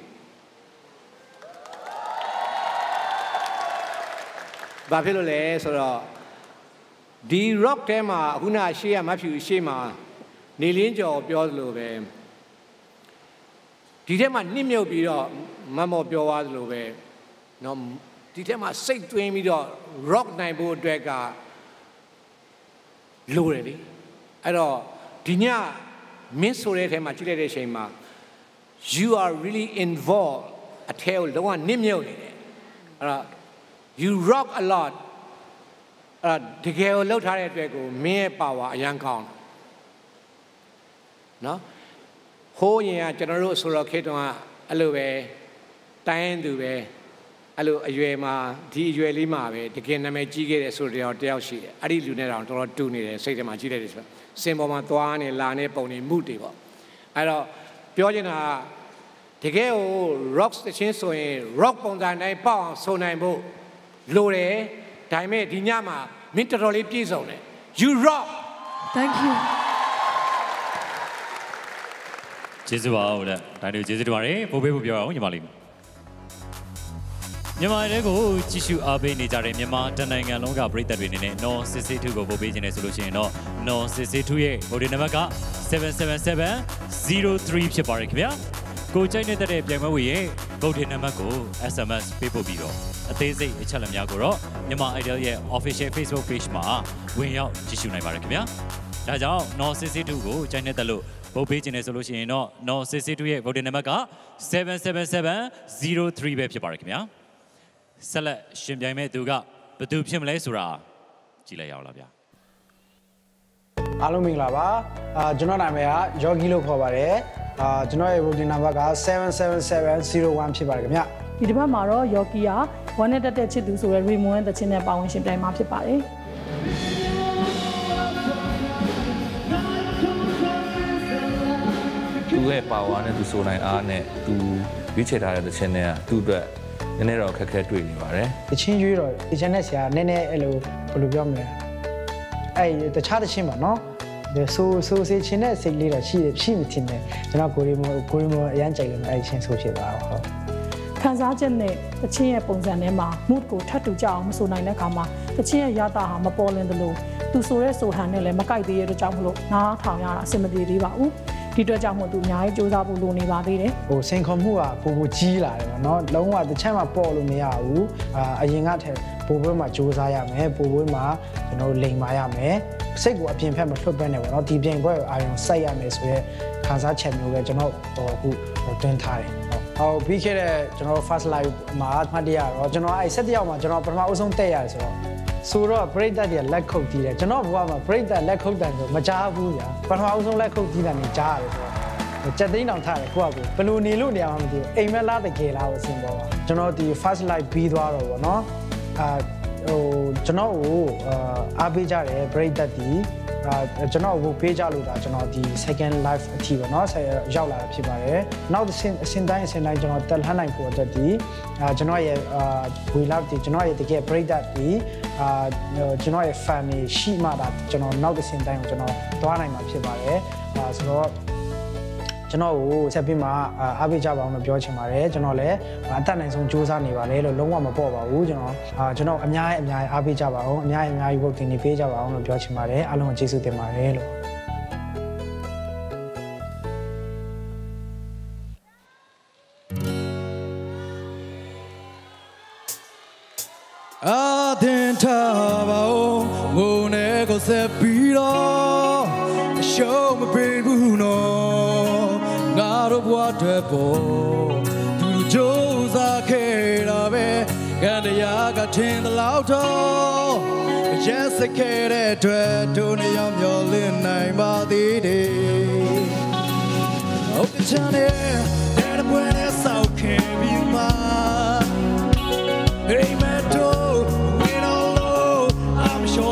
ဘာဖြစ်လို့လဲဆိုတော့ဒီ rock ထဲမှာအခုနရှေ့ကမဖြူရှေ့မှာနေလင်းကျော်ပြောသလိုပဲဒီထဲမှာနှိမ့်မြုပ်ပြီးတော့မမော်ပြောသွားသလိုပဲเนาะဒီထဲမှာစိတ်သွင်းပြီးတော့ rock နိုင်ဖို့အတွက်ကလိုတယ်လေအဲ့တော့ဒီညမင်းဆိုတဲ့ထဲမှာကြည့်လိုက်တဲ့အချိန်မှာ you are really involved အထဲကိုလုံးဝနှိမ့်မြုပ်နေတယ်အဲ့တော့ you rock a lot အဲ့တကယ်ကိုလှုပ်ထားတဲ့အတွက်ကိုမင်းရဲ့ power အရန်ကောင်းနော်ဟခိုးရင်ကကျွန်တော်တို့ဆိုတော့ခေတ္တကအဲ့လိုပဲတိုင်းသူပဲအဲ့လိုအရွယ်မှာဒီအရွယ်လေးမှာပဲတကယ်နာမည်ကြီးခဲ့တဲ့ဆိုတော့တယောက်ရှိတယ်အဲ့ဒီလူနဲ့တောင်တော်တော်တူနေတယ်စိတ်ထဲမှာကြီးလိုက်တယ်ဆိုတော့စင်ပေါ်မှာသွားနေလာနေပုံနေမှုတွေပေါ့အဲ့တော့ပြောချင်တာတကယ်ကို rock တချင်းဆိုရင် rock ပုံစံတိုင်းပေါက်အောင်ဆိုနိုင်ဖို့လိုတယ်ဒါပေမဲ့ဒီညမှာမင်းတော်တော်လေးပြည့်စုံတယ် you rock thank you ကျေးဇူးပါဦးလက်ဒါတို့ကျေးဇူးတင်ပါတယ်ပို့ပေးဖို့ပြောအောင်ညီမလေးမြန်မာရဲကိုကြည့်ရှုအားပေးနေကြတဲ့မြန်မာတနိုင်ငံလုံးကပြည်သက်တွေအနေနဲ့နော်စစ်စစ်ထုကိုပို့ပေးခြင်းနဲ့ဆိုလို့ရှိရင်တော့နော်စစ်စစ်ထုရဲ့ဗိုလ်ဒီနံပါတ်ကseven seven seven zero threeဖြစ်ပါတယ်ခင်ဗျာကိုကြိုက်နေတဲ့ပြိုင်ပွဲဝင်ရဲ့ဗိုလ်ဒီနံပါတ်ကို S M S ပေးပို့ပြီးတော့အသေးစိတ်အချက်အလက်များကိုတော့မြန်မာ Idol ရဲ့ Official Facebook Page မှာဝင်ရောက်ကြည့်ရှုနိုင်ပါတယ်ခင်ဗျာဒါကြောင့်နော်စစ်စစ်ထုကိုကြိုက်နေတဲ့လို့ပို့ပေးခြင်းနဲ့ဆိုလို့ရှိရင်တော့နော်စစ်စစ်ထုရဲ့ဗိုလ်ဒီနံပါတ်ကseven seven seven zero threeပဲဖြစ်ပါတယ်ခင်ဗျာဆက်လက်ရှင်ပြိုင်မဲ့သူကဘယ်သူဖြစ်မလဲဆိုတာကြည့်လိုက်ရအောင်လားဗျာအားလုံးမင်္ဂလာပါအာကျွန်တော်နာမည်ကယောဂီလို့ခေါ်ပါတယ်အာကျွန်တော်ရဲ့ routine number ကseven seven seven zero oneဖြစ်ပါတယ်ခင်ဗျဒီတစ်ပတ်မှာတော့ယောဂီကဝမ်းနဲ့တက်တဲ့ချစ်သူဆိုတဲ့ Raymond တချင်းနဲ့ပါဝင်ရှင်ပြိုင်မှာဖြစ်ပါတယ်သူရဲ့ power နဲ့သူဆိုနိုင်အားနဲ့သူရွေးချယ်ထားတဲ့တခြင်းတွေကသူ့အတွက်နည်းနည်းတော့ခက်ခဲတွေ့နေပါတယ်တချင်းရွေးတော့တချင်းနဲ့ဆရာနည်းနည်းအဲ့လိုဘယ်လိုပြောမလဲအဲ့တခြားတချင်းပါနော်ဆိုဆိုစေချင်းနဲ့စိတ်လေးတော့ရှိရှိမတင်တယ်ကျွန်တော်ကိုရီမိုကိုရီမိုအရန်ကြိုက်လို့အဲ့ချင်းဆိုဖြစ်သွားတော့ခံစားချက်နဲ့တချင်းရဲ့ပုံစံထဲမှာ mood ကိုထပ်တူကြအောင်မဆိုနိုင်တဲ့အခါမှာတချင်းရဲ့ရတာဟာမပေါ်လင်းသလိုသူဆိုတဲ့ဆိုဟန်နဲ့လည်းမကိုက်သေးရတဲ့ကြောင့်မလို့နားထောင်ရတာအဆင်မပြေသေးပါဘူးဒီအတွက်ကြောင့်မို့သူအများကြီးစူးစမ်းဖို့လိုနေပါသေးတယ်ဟိုစင်ခွန်မှုကပိုပိုကြီးလာတယ်ပေါ့နော်လုံးဝတစ်ချက်မှပေါ်လို့မရဘူးအာအရင်ကထက်ပိုပွဲမှာစူးစမ်းရမယ်ပိုပွဲမှာကျွန်တော်လိန်မာရမယ်စိတ်ကိုအပြင်ဖက်မလွတ်ပဲနဲ့ပေါ့နော်ဒီပြင်ပွဲကိုအာရုံစိုက်ရမယ်ဆိုရဲခံစားချက်မျိုးပဲကျွန်တော်ဟိုအခုတွင်းထားတယ်ဟောပြီးခဲ့တဲ့ကျွန်တော် first live မှာမှတ်တရတော့ကျွန်တော်အဲ့ဆက်တယောက်မှာကျွန်တော်ပထမအဆုံးတက်ရတယ်ဆိုတော့ဆိုတော့ break that တွေလက်ခုပ်တီးတယ်ကျွန်တော်ဘဝမှာ break that လက်ခုပ်တန်ဆိုမကြားဘူးညာပထမအဆုံးလက်ခုပ်တီးတယ်နေကြားရတယ်ဆိုတော့ကြက်သိန်းတောင်ထားတယ်ကိုယ့်အကူဘယ်လိုနေလို့နေရမှာမသိဘူးအိမ်မက်လားတကယ်လားအဆင်ပေါ်ပါကျွန်တော်ဒီ first live ပြီးသွားတော့ဗောနော်အာဟိုကျွန်တော်ကိုအားပေးကြတယ် break that ဒီအာကျွန်တော်ကိုပေးကြလို့ဒါကျွန်တော်ဒီ second live အထိပေါ့နော်ဆက်ရောက်လာတာဖြစ်ပါတယ်နောက်အစဉ်အစဉ်တိုင်းအစဉ်တိုင်းကျွန်တော်တက်လှမ်းနိုင်ဖို့အတွက်ဒီအာကျွန်တော်ရဲ့အာ we love ဒီကျွန်တော်ရဲ့တကယ် break that ဒီအာကျွန်တော်ရဲ့ fan ရှိမှဒါကျွန်တော်နောက်အစဉ်တိုင်းကိုကျွန်တော်သွားနိုင်မှာဖြစ်ပါတယ်အာဆိုတော့ကျွန်တော်ကိုဆက်ပြီးမှအားပေးကြပါအောင်လို့ပြောချင်ပါတယ်ကျွန်တော်လည်းအတက်နိုင်ဆုံးစူးစမ်းနေပါတယ်လို့လုံးဝမပေါ့ပါဘူးကျွန်တော်အာကျွန်တော်အများကြီးအများကြီးအားပေးကြပါအောင်အများကြီးအများကြီး work တင်နေပေးကြပါအောင်လို့ပြောချင်ပါတယ်အားလုံးကိုကျေးဇူးတင်ပါတယ်လို့အာတင်ထားပါဦးငုံနဲ့ကိုဆက်ပြီးတော့အရှုံးမပေးဘူးနော်ငါတို့ဘဝတွေပေါ်သူတို့ကြိုးစားခဲ့တာပဲကံတရားကထင်သလောက်တော့ရက်စခဲ့တဲ့အတွက်တို့နေရောက်မျောလင်းနိုင်ပါသေးတယ်ဟုတ်ကချမ်းနဲ့တဲ့ဘွယ်နဲ့ဆောက်ခဲ့ပြီးမှHey man, we don't know. I'm sure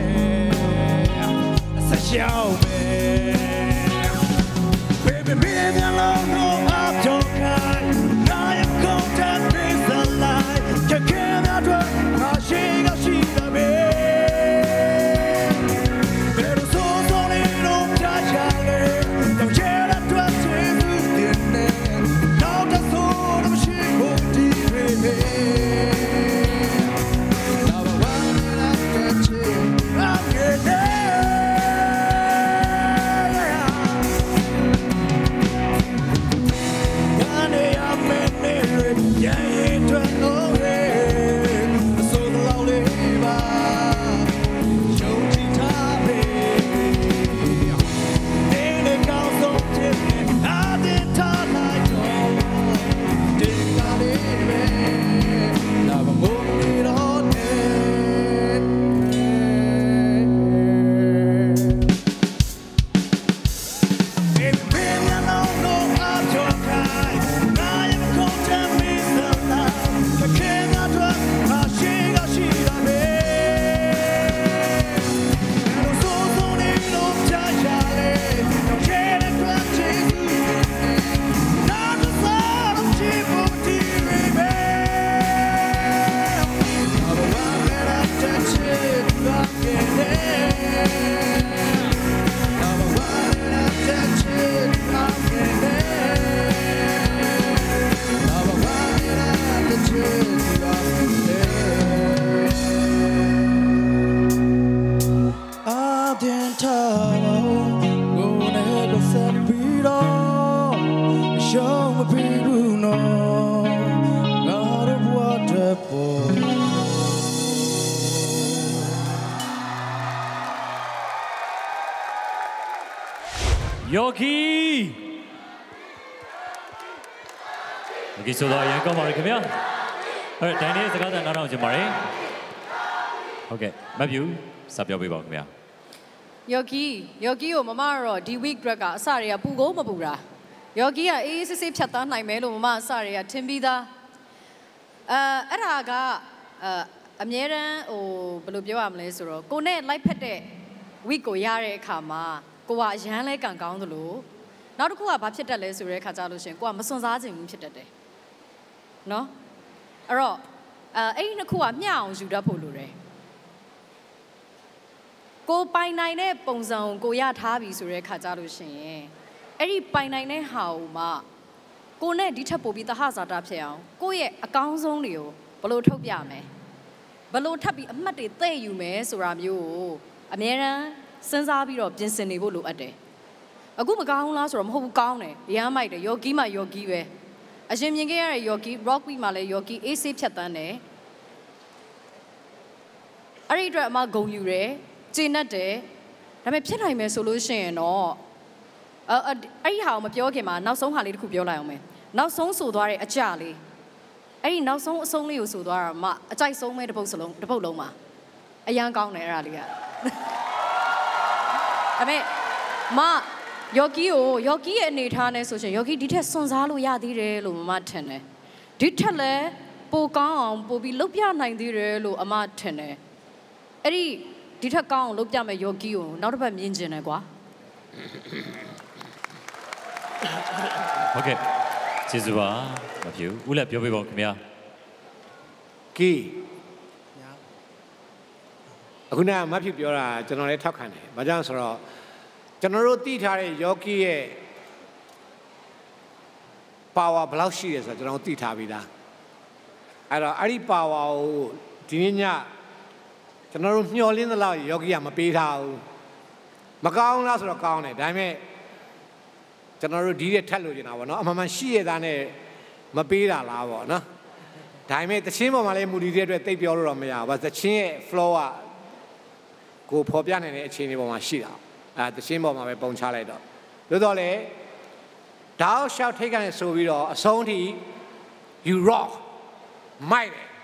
it's a show, man. Baby, me and you alone know I'm talking. Now you come to this the light. You can't do it. I shake, I shake, I mean. Pero so so little touch, I live. Don't share that trust with you. Bruno God of water boy Yogi Yogi ဆိုတော့ရန်ကောင်းပါလေခင်ဗျာဟုတ်တယ်တိုင်းလေးစကားသံနားထောင်ချင်ပါတယ်ဟုတ်ကဲ့မတ်ဖြူစပြောပေးပါဦးခင်ဗျာ Yogi Yogi ကိုမမတော့ဒီ week အတွက်ကအစတွေကပူကိုမပူတာ Yogi ကအေးအေးဆေးဆေးဖြတ်သားနိုင်မယ်လို့မမအစတွေကထင်ပြီးသားအဲအဲ့ဒါကအအမြဲတမ်းဟိုဘယ်လိုပြောရမလဲဆိုတော့ကိုနဲ့ live ဖက်တဲ့ week ကိုရတဲ့အခါမှာကိုကအရန်လဲကန်ကောင်းသလိုနောက်တစ်ခုကဘာဖြစ်တတ်လဲဆိုတဲ့အခါကြလို့ရှင်ကိုကမစွန့်စားခြင်းဘူးဖြစ်တတ်တယ်နော်အဲ့တော့အဲအဲ့ဒီနှစ်ခုကမျှအောင်ယူတတ်ဖို့လိုတယ်ကိုပိုင်နိုင်တဲ့ပုံစံကိုကိုရထားပြီဆိုတဲ့အခါကြလို့ရှင်အဲ့ဒီပိုင်နိုင်တဲ့ဟာကိုမှကိုနဲ့ဒီထက်ပိုပြီးသဟဇာတာဖြစ်အောင်ကိုရဲ့အကောင်းဆုံးတွေကိုဘယ်လိုထုတ်ပြမယ်ဘယ်လိုထပ်ပြီးအမှတ်တွေသိယူမယ်ဆိုတာမျိုးကိုအများရန်စဉ်းစားပြီးတော့ပြင်ဆင်နေဖို့လိုအပ်တယ်အခုမကောင်းလားဆိုတော့မဟုတ်ဘူးကောင်းတယ်ရမ်းမိုက်တယ်ယောဂီမှယောဂီပဲအရင်မြင်ခဲ့ရတဲ့ယောဂီ rock week မှာလည်းယောဂီ A C ဖြတ်တန်းတယ်အဲ့ဒီအတွက်အမဂုံယူတယ်ကျင့်တတ်တယ်ဒါပေမဲ့ဖြစ်နိုင်မယ်ဆိုလို့ရှိရင်တော့အဲ့အဲ့ဒီဟာကိုမပြောခင်မှာနောက်ဆုံးဟာလေးတစ်ခုပြောလိုက်အောင်မယ်နောက်ဆုံးဆိုသွားတဲ့အကြလေးအဲ့ဒီနောက်ဆုံးအဆုံးလေးကိုဆိုသွားတာမှအကြိုက်ဆုံးပဲတစ်ပုတ်စလုံးတစ်ပုတ်လုံးမှာအရန်ကောင်းတယ်အဲ့ဒါလေးကဒါပေမဲ့မယောဂီကိုယောဂီရဲ့အနေထားနဲ့ဆိုရှင်ယောဂီဒီထက်စွန့်စားလို့ရသေးတယ်လို့မမထင်တယ်ဒီထက်လည်းပိုကောင်းအောင်ပိုပြီးလုပ်ပြနိုင်သေးတယ်လို့အမထင်တယ်အဲ့ဒီဒီထက်ကောင်းအောင်လုပ်ပြမယ်ယောဂီကိုနောက်တစ်ပတ်မြင်ကျင်တယ်ကွာဟုတ်ကဲ့ကျေးဇူးပါမဖြူဦးလက်ပြောပေးပါဦးခင်ဗျာကီအခုနကမဖြူပြောတာကျွန်တော်လည်းထောက်ခံတယ်ဘာကြောင့်ဆိုတော့ကျွန်တော်တို့သိထားတဲ့ယောဂီရဲ့ power ဘယ်လောက်ရှိတယ်ဆိုတော့ကျွန်တော်သိထားပြီးသားအဲ့တော့အဲ့ဒီ power ကိုဒီနေ့ညကျွန်တော်တို့မျှော်လင့်သလောက်ယောဂီကမပေးထားဘူးမကောင်းလားဆိုတော့ကောင်းတယ်ဒါပေမဲ့ကျွန်တော်တို့ဒီတဲ့ထက်လို့နေတာပေါ့နော်အမှန်မှန်ရှိရတာနဲ့မပေးတာလားပေါ့နော်ဒါပေမဲ့တချင်းပေါ်မှာလည်းမူတည်တဲ့အတွက်တိတ်ပြောလို့တော့မရဘူးတချင်းရဲ့ flow ကကိုဖော်ပြနိုင်တဲ့အခြေအနေပေါ်မှာရှိတာအဲတချင်းပေါ်မှာပဲပုံချလိုက်တော့သို့တော်လည်းတောက်လျှောက်ထိတ်ကနေဆိုပြီးတော့အဆုံးထိ you rock မိုက်တယ်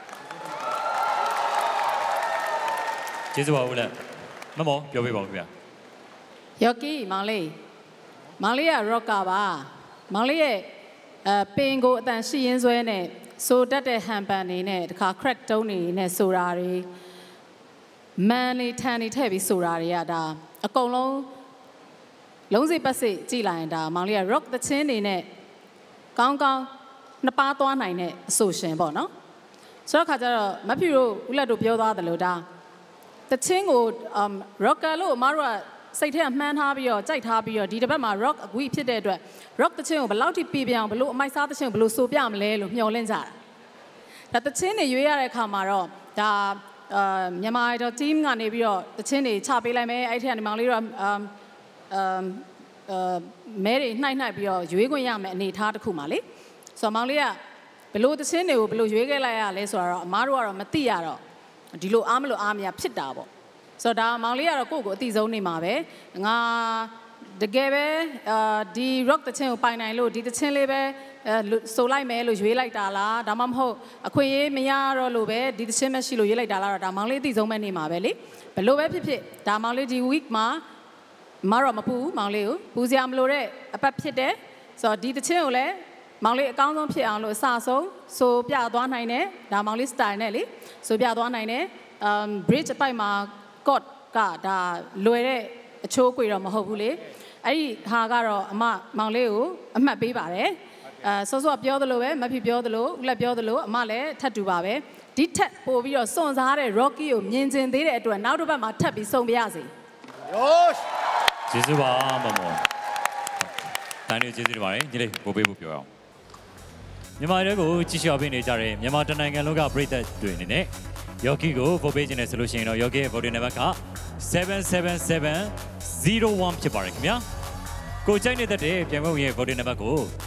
ကျေးဇူးပါဦးလက်မမောပြောပေးပါဦးခင်ဗျာယောဂီမောင်လေးမောင်လေးက rocker ပါမောင်လေးရဲ့အဲပင်ကိုအတန်ရှိရင်းဆွဲနဲ့ဆိုတတ်တဲ့ဟန်ပန်နေနဲ့တခါ crack တုံးနေနဲ့ဆိုတာတွေမန်နေထန်နေထည့်ပြီးဆိုတာတွေကဒါအကုန်လုံးလုံးစိပတ်စိကြည့်လိုက်ရင်ဒါမောင်လေးက rock သချင်းနေနဲ့ကောင်းကောင်းနှစ်ပါးသွားနိုင်တဲ့အဆိုရှင်ပေါ့နော်ဆိုတော့ခါကျတော့မဖြူတို့ဦးလက်တို့ပြောသွားတယ်လို့ဒါသချင်းကို rocker လို့အမတို့ကစိတ်ထဲမှန်းထားပြီးတော့ကြိုက်ထားပြီးတော့ဒီတစ်ပတ်မှာ rock အကွီဖြစ်တဲ့အတွက် rock သချင်းကိုဘယ်လောက်ထိပြပြအောင်ဘယ်လိုအမိုက်စားသချင်းကိုဘယ်လိုဆိုပြမလဲလို့မျှော်လင့်ကြတာဒါသချင်းတွေရွေးရတဲ့အခါမှာတော့ဒါအာမြန်မာ idol team ကနေပြီးတော့သချင်းတွေချပေးလိုက်မယ်အဲ့ထက်ကနေမောင်လေးတော့အမ်အမ်အာမဲတွေနှိုက်နှိုက်ပြီးတော့ရွေးခွင့်ရမယ်အနေထားတစ်ခုမှာလေဆိုတော့မောင်လေးကဘယ်လိုသချင်းတွေကိုဘယ်လိုရွေးခဲ့လိုက်ရလဲဆိုတော့အမားတို့ကတော့မသိရတော့ဒီလိုအားမလို့အားမရဖြစ်တာပေါ့ဆိုတော့ဒါမောင်လေးကတော့ကိုယ့်ကိုအတိဆုံးနေမှာပဲငါတကယ်ပဲအာဒီ rock သချင်းကိုပိုင်နိုင်လို့ဒီသချင်းလေးပဲဆိုလိုက်မယ်လို့ရွေးလိုက်တာလားဒါမှမဟုတ်အခွင့်အရေးမရတော့လို့ပဲဒီသချင်းမရှိလို့ရွေးလိုက်တာလားတော့ဒါမောင်လေးအတိဆုံးပဲနေမှာပဲလေဘယ်လိုပဲဖြစ်ဖြစ်ဒါမောင်လေးဒီ week မှာမတော့မပူမောင်လေးကိုပူစရာမလိုတဲ့အပတ်ဖြစ်တယ်ဆိုတော့ဒီသချင်းကိုလည်းမောင်လေးအကောင်းဆုံးဖြစ်အောင်လို့အစဆုံးဆိုပြသွားနိုင်တယ်ဒါမောင်လေး style နဲ့လေဆိုပြသွားနိုင်တယ် um bridge အပိုက်မှာ god ကဒါလွယ်တဲ့အချိုးအကွေတော့မဟုတ်ဘူးလေအဲ့ဒီဟာကတော့အမမောင်လေးကိုအမှတ်ပေးပါတယ်အဲစောစောပြောသလိုပဲမဖြစ်ပြောသလိုဦးလက်ပြောသလိုအမလည်းထပ်တူပါပဲဒီထက်ပို့ပြီးတော့စွန့်စားတဲ့ Rocky ကိုမြင်ကျင်သေးတဲ့အတွက်နောက်တစ်ပတ်မှာထပ်ပြီးဆုံပြရစီယောရှကျေးဇူးပါမမောတန်နေကျေးဇူးတင်ပါတယ်ညီလေးပို့ပေးဖို့ပြောအောင်မြန်မာတွေကိုကြည့်ရှုပေးနေကြတဲ့မြန်မာတနိုင်ငံလုံးကပြည်သက်တွေအနေနဲ့ယောဂီကိုပို့ပေးခြင်းနဲ့ဆိုလို့ရှိရင်တော့ယောဂီရဲ့ voting number ကseven seven seven zero oneဖြစ်ပါတယ်ခင်ဗျာကိုကြိုက်နေတဲ့ပြိုင်ပွဲဝင်ရဲ့ voting number ကို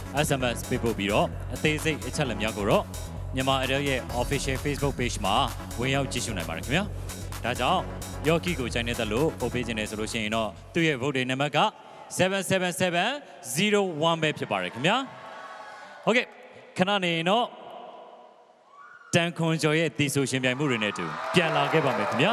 S M S ပေးပို့ပြီးတော့အသေးစိတ်အချက်အလက်များကိုတော့မြန်မာ Idol ရဲ့ official Facebook page မှာဝင်ရောက်ကြည့်ရှုနိုင်ပါတယ်ခင်ဗျာဒါကြောင့် Yoki ကိုချိန်နေတဲ့လို့ပို့ပေးခြင်းနဲ့ဆိုလို့ရှိရင်တော့သူ့ရဲ့ vote နံပါတ်ကseven seven seven zero oneပဲဖြစ်ပါတယ်ခင်ဗျာဟုတ်ကဲ့ခဏနေတော့တန်ခွန်ကျော်ရဲ့တီဆိုရှင်ပြိုင်မှုတွေနဲ့တူပြန်လာခဲ့ပါမယ်ခင်ဗျာ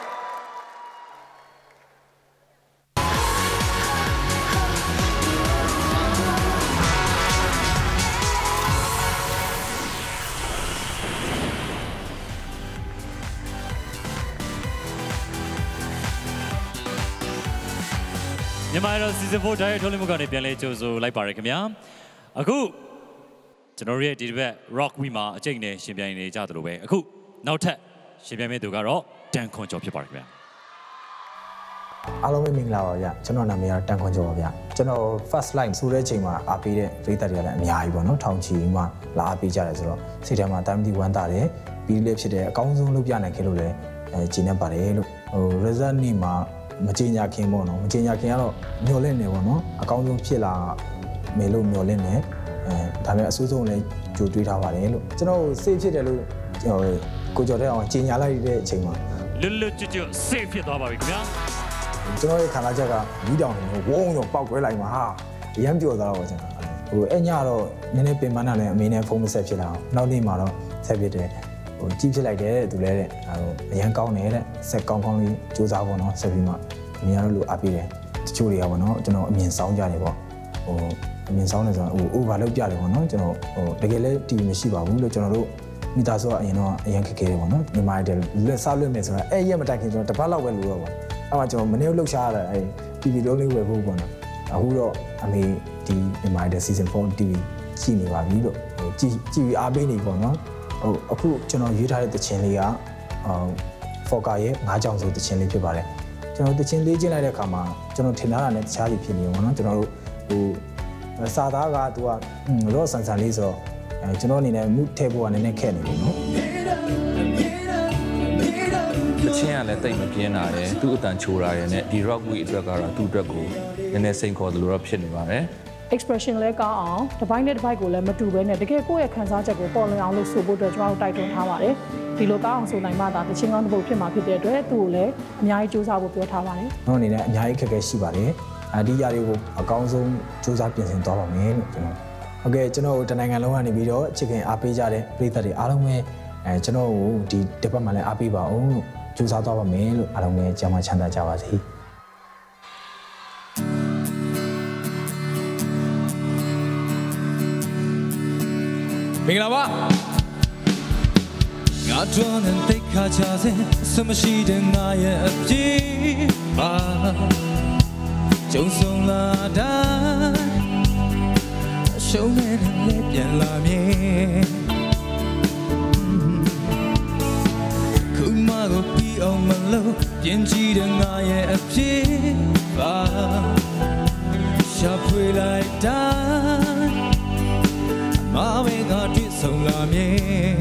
မြန်မာတော့ season four တိုက်ရိုက်ထုတ်လွှင့်မှုကနေပြန်လဲကြိုဆိုလိုက်ပါရခင်ဗျာအခုကျွန်တော်ရဲ့ဒီတစ်ပတ် rock week မှာအကျိတ်နဲ့ရှင်ပြိုင်နေကြသလိုပဲအခုနောက်ထပ်ရှင်ပြိုင်မဲ့သူကတော့တန်ခွန်ကျော်ဖြစ်ပါရခင်ဗျာအားလုံးပဲမင်္ဂလာပါဗျာကျွန်တော်နာမည်ကတန်ခွန်ကျော်ပါဗျာကျွန်တော် first line ဆိုတဲ့အချိန်မှာအားပေးတဲ့ပရိသတ်တွေကလည်းအများကြီးပေါ့နော်ထောင်ချီမှလာအားပေးကြတယ်ဆိုတော့စိတ်ထဲမှာတာမတီဝမ်းသာတယ်ပြီးလေးဖြစ်တဲ့အကောင်းဆုံးလုပ်ပြနိုင်ခဲ့လို့လည်းအဲကျင်းနေပါတယ်လို့ဟို result နေ့မှာမကြေညာခင်ပေါ့နော်မကြေညာခင်ကတော့မျော်လင့်နေပေါ့နော်အကောင်းဆုံးဖြစ်လာမယ်လို့မျော်လင့်နေအဲဒါပေမဲ့အဆိုးဆုံးလည်းကြိုတွေးထားပါတယ်လို့ကျွန်တော်စိတ်ဖြစ်တယ်လို့ဟိုကိုကျော်တဲ့အောင်ကြေညာလိုက်တဲ့အချိန်မှာလွတ်လွတ်ကျွတ်ကျွတ်စိတ်ဖြစ်သွားပါပြီခင်ဗျာကျွန်တော်ရဲ့ခန္ဓာချက်ကမီးတောင်နေဝုန်းတော့ပောက်ကွဲလိုက်မှာဟာအရမ်းပြောသွားတော့ကျွန်တော်ဟိုအဲ့ညတော့နည်းနည်းပင်ပန်းတာလည်းအမေနဲ့ဖုန်းမဆက်ဖြစ်လာအောင်နောက်နေ့မှာတော့ဆက်ဖြစ်တယ်ဟိုကြီးဖြစ်လိုက်တယ်သူလည်းတဲ့ဟိုအရန်ကောင်းတယ်တဲ့ဆက်ကောင်းကောင်းလေးစူးစမ်းပေါ့နော်ဆက်ပြီးမှအမြင်ရလို့အားပေးတယ်တချို့တွေကပေါ့နော်ကျွန်တော်အမြင်ဆောင်ကြတယ်ပေါ့ဟိုအမြင်ဆောင်နေဆိုတော့ဟို over လုပ်ကြတယ်ပေါ့နော်ကျွန်တော်ဟိုတကယ်လည်း တီဗီ မရှိပါဘူးလို့ကျွန်တော်တို့မိသားစုကအရင်တော့အရန်ခက်ခဲတယ်ပေါ့နော်မြန်မာတယ်လက်စားလွတ်မယ်ဆိုတာအဲ့ရက်မတိုင်ခင်ကျွန်တော်တစ်ပတ်လောက်ပဲလို့တော့ပေါ့အဲ့မှာကျွန်တော်မနေ့လှုပ်ရှားရတာအဲ့ တီဗီ လုံးလေးဝယ်ဖို့ပေါ့နော်အခုတော့အမေဒီမြန်မာတယ် season four တီဗီ ကြည့်နေပါပြီလို့ဟိုကြည့်ကြည့်ပြီးအားပေးနေပေါ့နော်ဟိုအခုကျွန်တော်ရေးထားတဲ့တခြင်းလေးကဟို Foka ရဲ့ငါးကြောင်ဆိုတခြင်းလေးဖြစ်ပါတယ်ကျွန်တော်တခြင်းလေးကျင်းလိုက်တဲ့အခါမှာကျွန်တော်ထင်ထားတာနဲ့တခြားစီဖြစ်နေပါတော့ကျွန်တော်တို့ဟိုစာသားကသူကရော့ဆန်ဆန်လေးဆိုတော့အဲကျွန်တော်အနေနဲ့မူထည့်ဖို့ကနည်းနည်းခက်နေပြီနော်တခြင်းကလည်းတိတ်မပြင်းတာတယ်သူ့အတန်ချိုးတာရယ်နဲ့ဒီ rock week အတွက်ကတော့သူ့အတွက်ကိုနည်းနည်းစိန်ခေါ်တယ်လို့တော့ဖြစ်နေပါတယ် expression လဲကောင်းအောင်တစ်ပိုင်းနဲ့တစ်ပိုင်းကိုလည်းမတူဘဲနဲ့တကယ်ကိုယ့်ရဲ့ခံစားချက်ကိုပေါ်လွင်အောင်လို့ဆိုဖို့အတွက်ကျွန်တော်တို့တိုက်တွန်းထားပါတယ်ဒီလိုကောင်းအောင်ဆိုနိုင်မှသာတခြင်းကောင်းတစ်ပုဒ်ဖြစ်မှာဖြစ်တဲ့အတွက်သူ့ကိုလည်းအများကြီးစူးစမ်းဖို့ပြောထားပါတယ်။ကျွန်တော်အနေနဲ့အများကြီးခက်ခဲရှိပါတယ်။အဲဒီຢာတွေကိုအကောင်းဆုံးစူးစမ်းပြင်ဆင်သွားပါမယ်လို့ကျွန်တော်ဟုတ်ကဲ့ကျွန်တော်တို့တနိုင်ငံလုံးကနေပြီးတော့ချစ်ခင်အားပေးကြတဲ့ပရိသတ်တွေအားလုံးပဲအဲကျွန်တော်ကိုဒီတစ်ပတ်မှလည်းအားပေးပါအောင်လို့စူးစမ်းသွားပါမယ်လို့အားလုံးပဲကြံ့ချမ်းသာကြပါစေ။မင်္ဂလာပါငါတို့နဲ့တိတ်ခါချစေစမရှိတဲ့ငါရဲ့အပြေပါကျုံဆုံးလာတာရှုံးနေနဲ့ပြန်လာမြဲခုမှကိုပြီးအောင်မလို့ပြင်ကြည့်တဲ့ငါရဲ့အပြေပါရှာဖွေလိုက်တာမမေငါတွေ့ဆုံလာမြဲ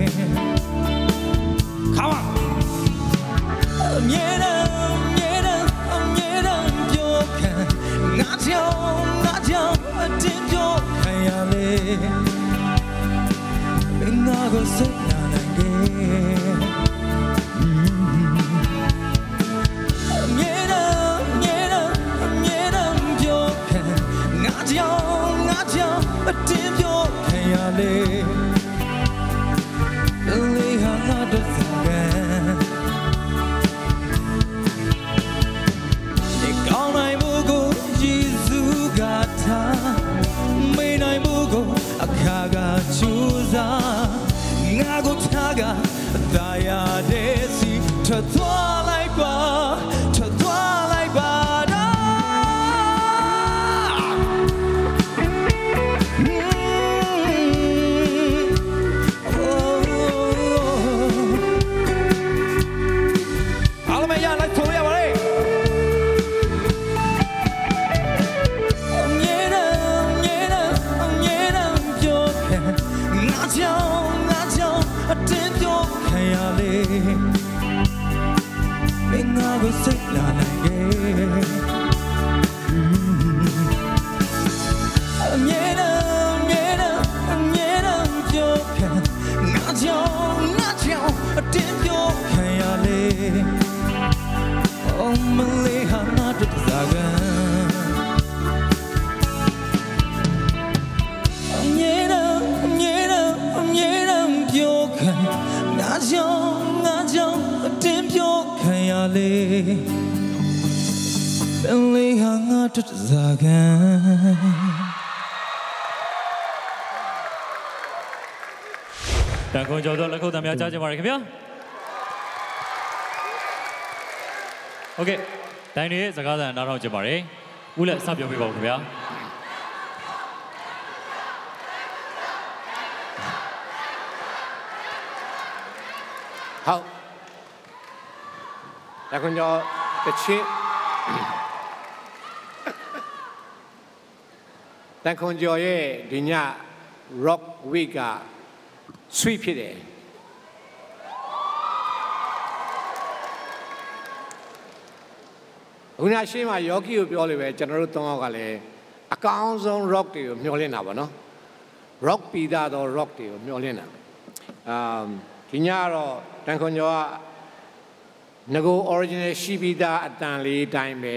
Come on အမြဲတမ်းအမြဲတမ်းအမြဲတမ်းပြောခံငါကြောင့်ငါကြောင့်အတင်းပြောခံရလေမင်းငါကိုစိတ်နာနိုင်ခဲ့အမြဲတမ်းအမြဲတမ်းအမြဲတမ်းပြောခံငါကြောင့်ငါကြောင့်အတင်းပြောခံရလေလေးဟာငါတို့စကားဒီကောင်းနိုင်မှုကိုယေရှုကထားမေးနိုင်မှုကိုအခါကချူစားငါကိုထားကသာယာတဲ့စီထွက်သွားလိုက်ပါထွက်သွားလိုက်ပါမင်းငါကိုစိတ်လာနိုင်ခဲ့အမြဲတမ်းအမြဲပင်လေးဟာငါတို့ဇာကန်တန်ခွန်ကျော်တို့လက်ခုပ်သံများကြားကြပါရခင်ဗျာโอเคတိုင်းတွေစကားသံနားထောင်ကြပါရယ်ဦးလက်စပြောပြပါဦးခင်ဗျာဟုတ်တခွန်ကျော်တချင်းတခွန်ကျော်ရဲ့ဒီည rock week က sweet ဖြစ်တယ်ခုနရှင်းမှာယောဂီကိုပြောလို့ပဲကျွန်တော်တို့သုံးယောက်ကလည်းအကောင်းဆုံး rock တွေကိုမျှော်လင့်တာပါနော် rock ပြီးသားတော့ rock တွေကိုမျှော်လင့်တာအာဒီညကတော့တန်ခွန်ကျော်ကငကို original ရှိပြီးသားအတန်လေးအတိုင်းပဲ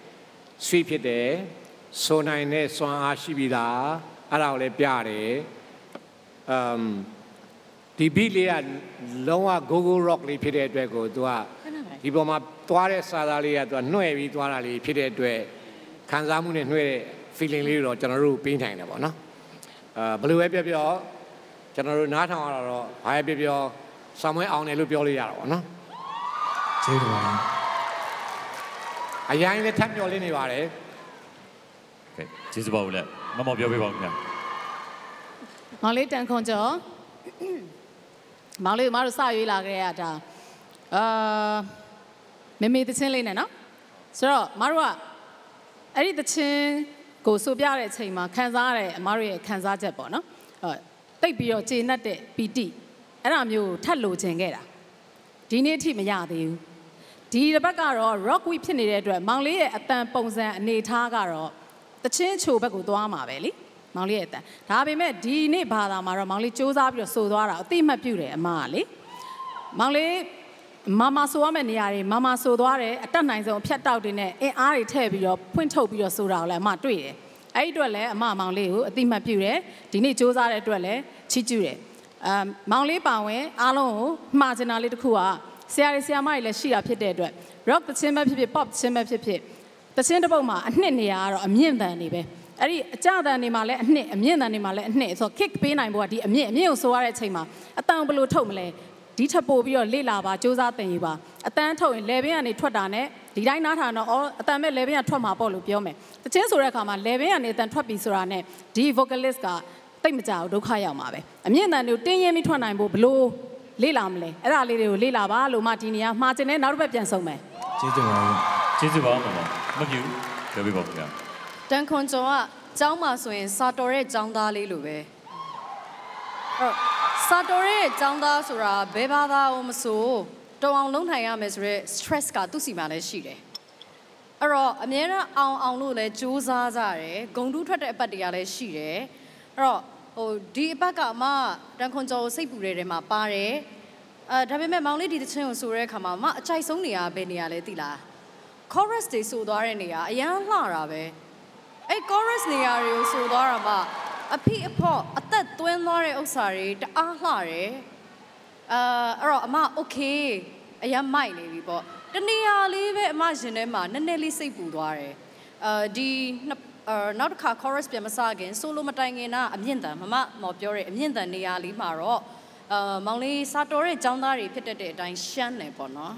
sweet ဖြစ်တယ်ဆိုနိုင်တဲ့စွမ်းအားရှိပြီးသားအဲ့ဒါကိုလည်းပြတယ်အမ်ဒီ beat လေးကလုံးဝ go go rock လေးဖြစ်တဲ့အတွက်ကိုသူကဒီပေါ်မှာသွားတဲ့စာသားလေးကသူကနှွဲ့ပြီးသွားတာလေးဖြစ်တဲ့အတွက်ခံစားမှုနဲ့နှွဲ့တဲ့ feeling လေးတော့ကျွန်တော်တို့ပေးနိုင်တယ်ပေါ့နော်အာဘယ်လိုပဲပြောပြောကျွန်တော်တို့နားထောင်ရတော့ဘာပဲပြောပြောဆောင်းမွေးအောင်တယ်လို့ပြောလို့ရတာပေါ့နော်ကျေးဇူးပါအရင်လည်းထပ်ပြောလေးနေပါတယ်ကဲကျေးဇူးပါဦးလက်မမောပြောပြပါဦးခင်ဗျာမောင်လေးတန်ခွန်ကျော်မောင်လေးမတို့စရွေးလာခဲ့ရတာအာမေမေတချင်းလေးနဲ့နော်ဆိုတော့မတို့ကအဲ့ဒီတချင်းကိုဆိုပြတဲ့အချိန်မှာခံစားရတဲ့အမတို့ရဲ့ခံစားချက်ပေါ့နော်ဟောတိတ်ပြီးတော့ကျေနပ်တဲ့ပီတိအဲ့ဒါမျိုးထပ်လိုချင်ခဲ့တာဒီနေ့အထိမရသေးဘူးဒီတစ်ပတ်ကတော့ rock week ဖြစ်နေတဲ့အတွက်မောင်လေးရဲ့အတန်ပုံစံအနေထားကတော့တချင်းချိုဘက်ကိုသွားမှာပဲလေမောင်လေးရဲ့အတန်ဒါပေမဲ့ဒီနေ့ဘာသာမှာတော့မောင်လေးစူးစမ်းပြီးတော့ဆိုသွားတာအတိမတ်ပြုတယ်အမကလေမောင်လေးမမဆိုရမယ့်နေရာတွေမမဆိုသွားတယ်အတက်နိုင်ဆုံးအဖြတ်တောက်တွေနဲ့အင်အားတွေထည့်ပြီးတော့ဖွင့်ထုတ်ပြီးတော့ဆိုတာကိုလည်းအမတွေ့တယ်အဲ့ဒီအတွက်လည်းအမမောင်လေးကိုအတိမတ်ပြုတယ်ဒီနေ့စူးစမ်းတဲ့အတွက်လည်းချီးကျူးတယ်အမ်မောင်လေးပါဝင်အားလုံးကိုမှားချင်တာလေးတစ်ခုကဆရာတွေဆရာမတွေလည်းရှိတာဖြစ်တဲ့အတွက် rock တချင်းပဲဖြစ်ဖြစ် pop တချင်းပဲဖြစ်ဖြစ်တချင်းတစ်ပုတ်မှာအနှစ်နေရာကတော့အမြင့်တန်နေပဲအဲ့ဒီအကြတန်နေမှာလည်းအနှစ်အမြင့်တန်နေမှာလည်းအနှစ်ဆိုတော့ kick ပေးနိုင်ဖို့ကဒီအမြင့်အမြင့်ကိုဆိုရတဲ့အချိန်မှာအတန်ဘယ်လိုထုတ်မလဲဒီထပ်ပို့ပြီးတော့လေ့လာပါစူးစမ်းသင်ယူပါအတန်ထုတ်ရင်လေဘင်းကနေထွက်တာနဲ့ဒီတိုင်းနားထောင်တော့အော်အတန်မဲ့လေဘင်းကထွက်မှာပေါ့လို့ပြောမယ်တချင်းဆိုတဲ့အခါမှာလေဘင်းကနေအတန်ထွက်ပြီဆိုတာနဲ့ဒီ vocalist ကတိတ်မကြောက်ဒုက္ခရောက်မှာပဲအမြင့်တန်တွေကိုတင်းရင်ပြီးထွက်နိုင်ဖို့ဘလို့လေ့လာမလဲအဲ့ဒါလေးတွေကိုလေ့လာပါလို့မှဒီနေရာမှာကျင်တဲ့နောက်တစ်ပတ်ပြန်ဆုံးမယ်ကျေးဇူးပါကျေးဇူးပါမမမပြူပြောပြပါဦးခင်ဗျာတန်ခွန်ကျော်ကကျောင်းမှာဆိုရင်စာတော်ရဲ့ကျောင်းသားလေးလိုပဲအဲ့စာတော်ရဲ့ကျောင်းသားဆိုတာဘယ်ဘာသာအောင်မဆိုတောင်းအောင်လုံးထိုင်ရမယ်ဆိုတော့ stress ကသူ့စီမှာလည်းရှိတယ်အဲ့တော့အများနဲ့အောင်အောင်လို့လည်းစူးစမ်းကြတယ်ဂုံတူးထွက်တဲ့အပတ်တွေကလည်းရှိတယ်အဲ့တော့ဟိုဒီအပတ်ကအမတန်ခွန်ကျော်စိတ်ပူတဲ့ထဲမှာပါတယ်အဲဒါပေမဲ့မောင်လေးဒီတချင်းကိုဆိုတဲ့အခါမှာမအကြိုက်ဆုံးနေရဘယ်နေရာလဲသိလား chorus တွေဆိုသွားတဲ့နေရာအရန်လှတာပဲအဲ့ chorus နေရာတွေကိုဆိုသွားတာမှအဖိအဖော့အသက်သွင်းသွားတဲ့ဥစ္စာတွေတအားလှတယ်အာအဲ့တော့အမ okay အရန်မိုက်နေပြီပေါ့တနေရာလေးပဲအမရင်ထဲမှာနည်းနည်းလေးစိတ်ပူသွားတယ်အာဒီအာနောက်တစ်ခါ chorus ပြန်မစခင် solo မတိုင်ခင်ကအမြင့်တန်မမမော်ပြောတဲ့အမြင့်တန်နေရာလေးမှာတော့အာမောင်လေးစာတော်တဲ့ចောင်းသားတွေဖြစ်တဲ့အတိုင်းရှမ်းတယ်ပေါ့နော်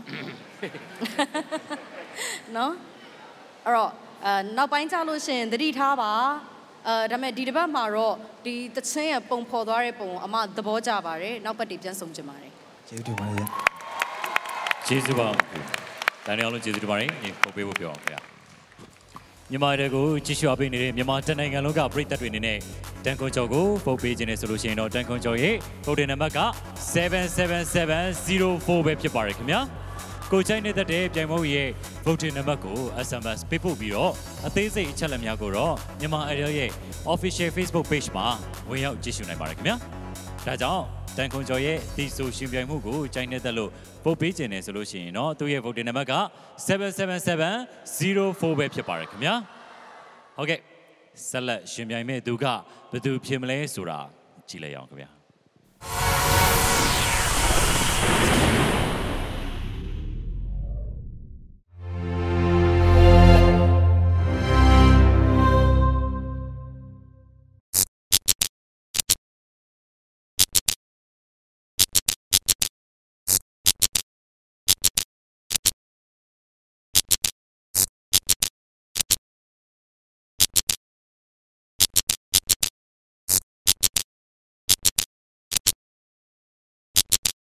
နော်အဲ့တော့အာနောက်ပိုင်းကျလို့ရှိရင်သတိထားပါအာဒါပေမဲ့ဒီတစ်ပတ်မှာတော့ဒီတချင်းရပုံဖော်သွားတဲ့ပုံအမသဘောကျပါတယ်နောက်ပတ်တွေပြန်ဆုံကြပါတယ်ကျေးဇူးပါတယ်ကျေးဇူးပါတန်ရအောင်လို့ကျေးဇူးတင်ပါတယ်ညီကိုပေးဖို့ပြောအောင်ခင်ဗျာမြန်မာတွေကိုကြည့်ရှုအားပေးနေတဲ့မြန်မာတနိုင်ငံလုံးကပရိသတ်တွေအနေနဲ့တန်ခွန်ကျော်ကိုပုတ်ပေးခြင်းနဲ့ဆိုလို့ရှိရင်တော့တန်ခွန်ကျော်ရဲ့ပုံတင်နံပါတ်ကseven seven seven zero fourပဲဖြစ်ပါတယ်ခင်ဗျာကိုချိုင်းနေတဲ့ပြိုင်ပွဲရဲ့ပုံတင်နံပါတ်ကို S M S ပေးပို့ပြီးတော့အသေးစိတ်အချက်အလက်များကိုတော့မြန်မာ Idol ရဲ့ Official Facebook Page မှာဝင်ရောက်ကြည့်ရှုနိုင်ပါတယ်ခင်ဗျာဒါကြောင့်တန်ခွန်ကျော်ရဲ့ဒီဆိုရှင်ပြိုင်မှုကိုချိုင်းနေတဲ့လို့ပုတ်ပေးခြင်းနဲ့ဆိုလို့ရှိရင်တော့သူ့ရဲ့ပုံတင်နံပါတ်ကseven seven seven zero fourပဲဖြစ်ပါတယ်ခင်ဗျာဟုတ်ကဲ့ဆက်လက်ရှင်ပြိုင်မဲ့သူကဘယ်သူဖြစ်မလဲဆိုတာကြည့်လိုက်အောင်ခင်ဗျာ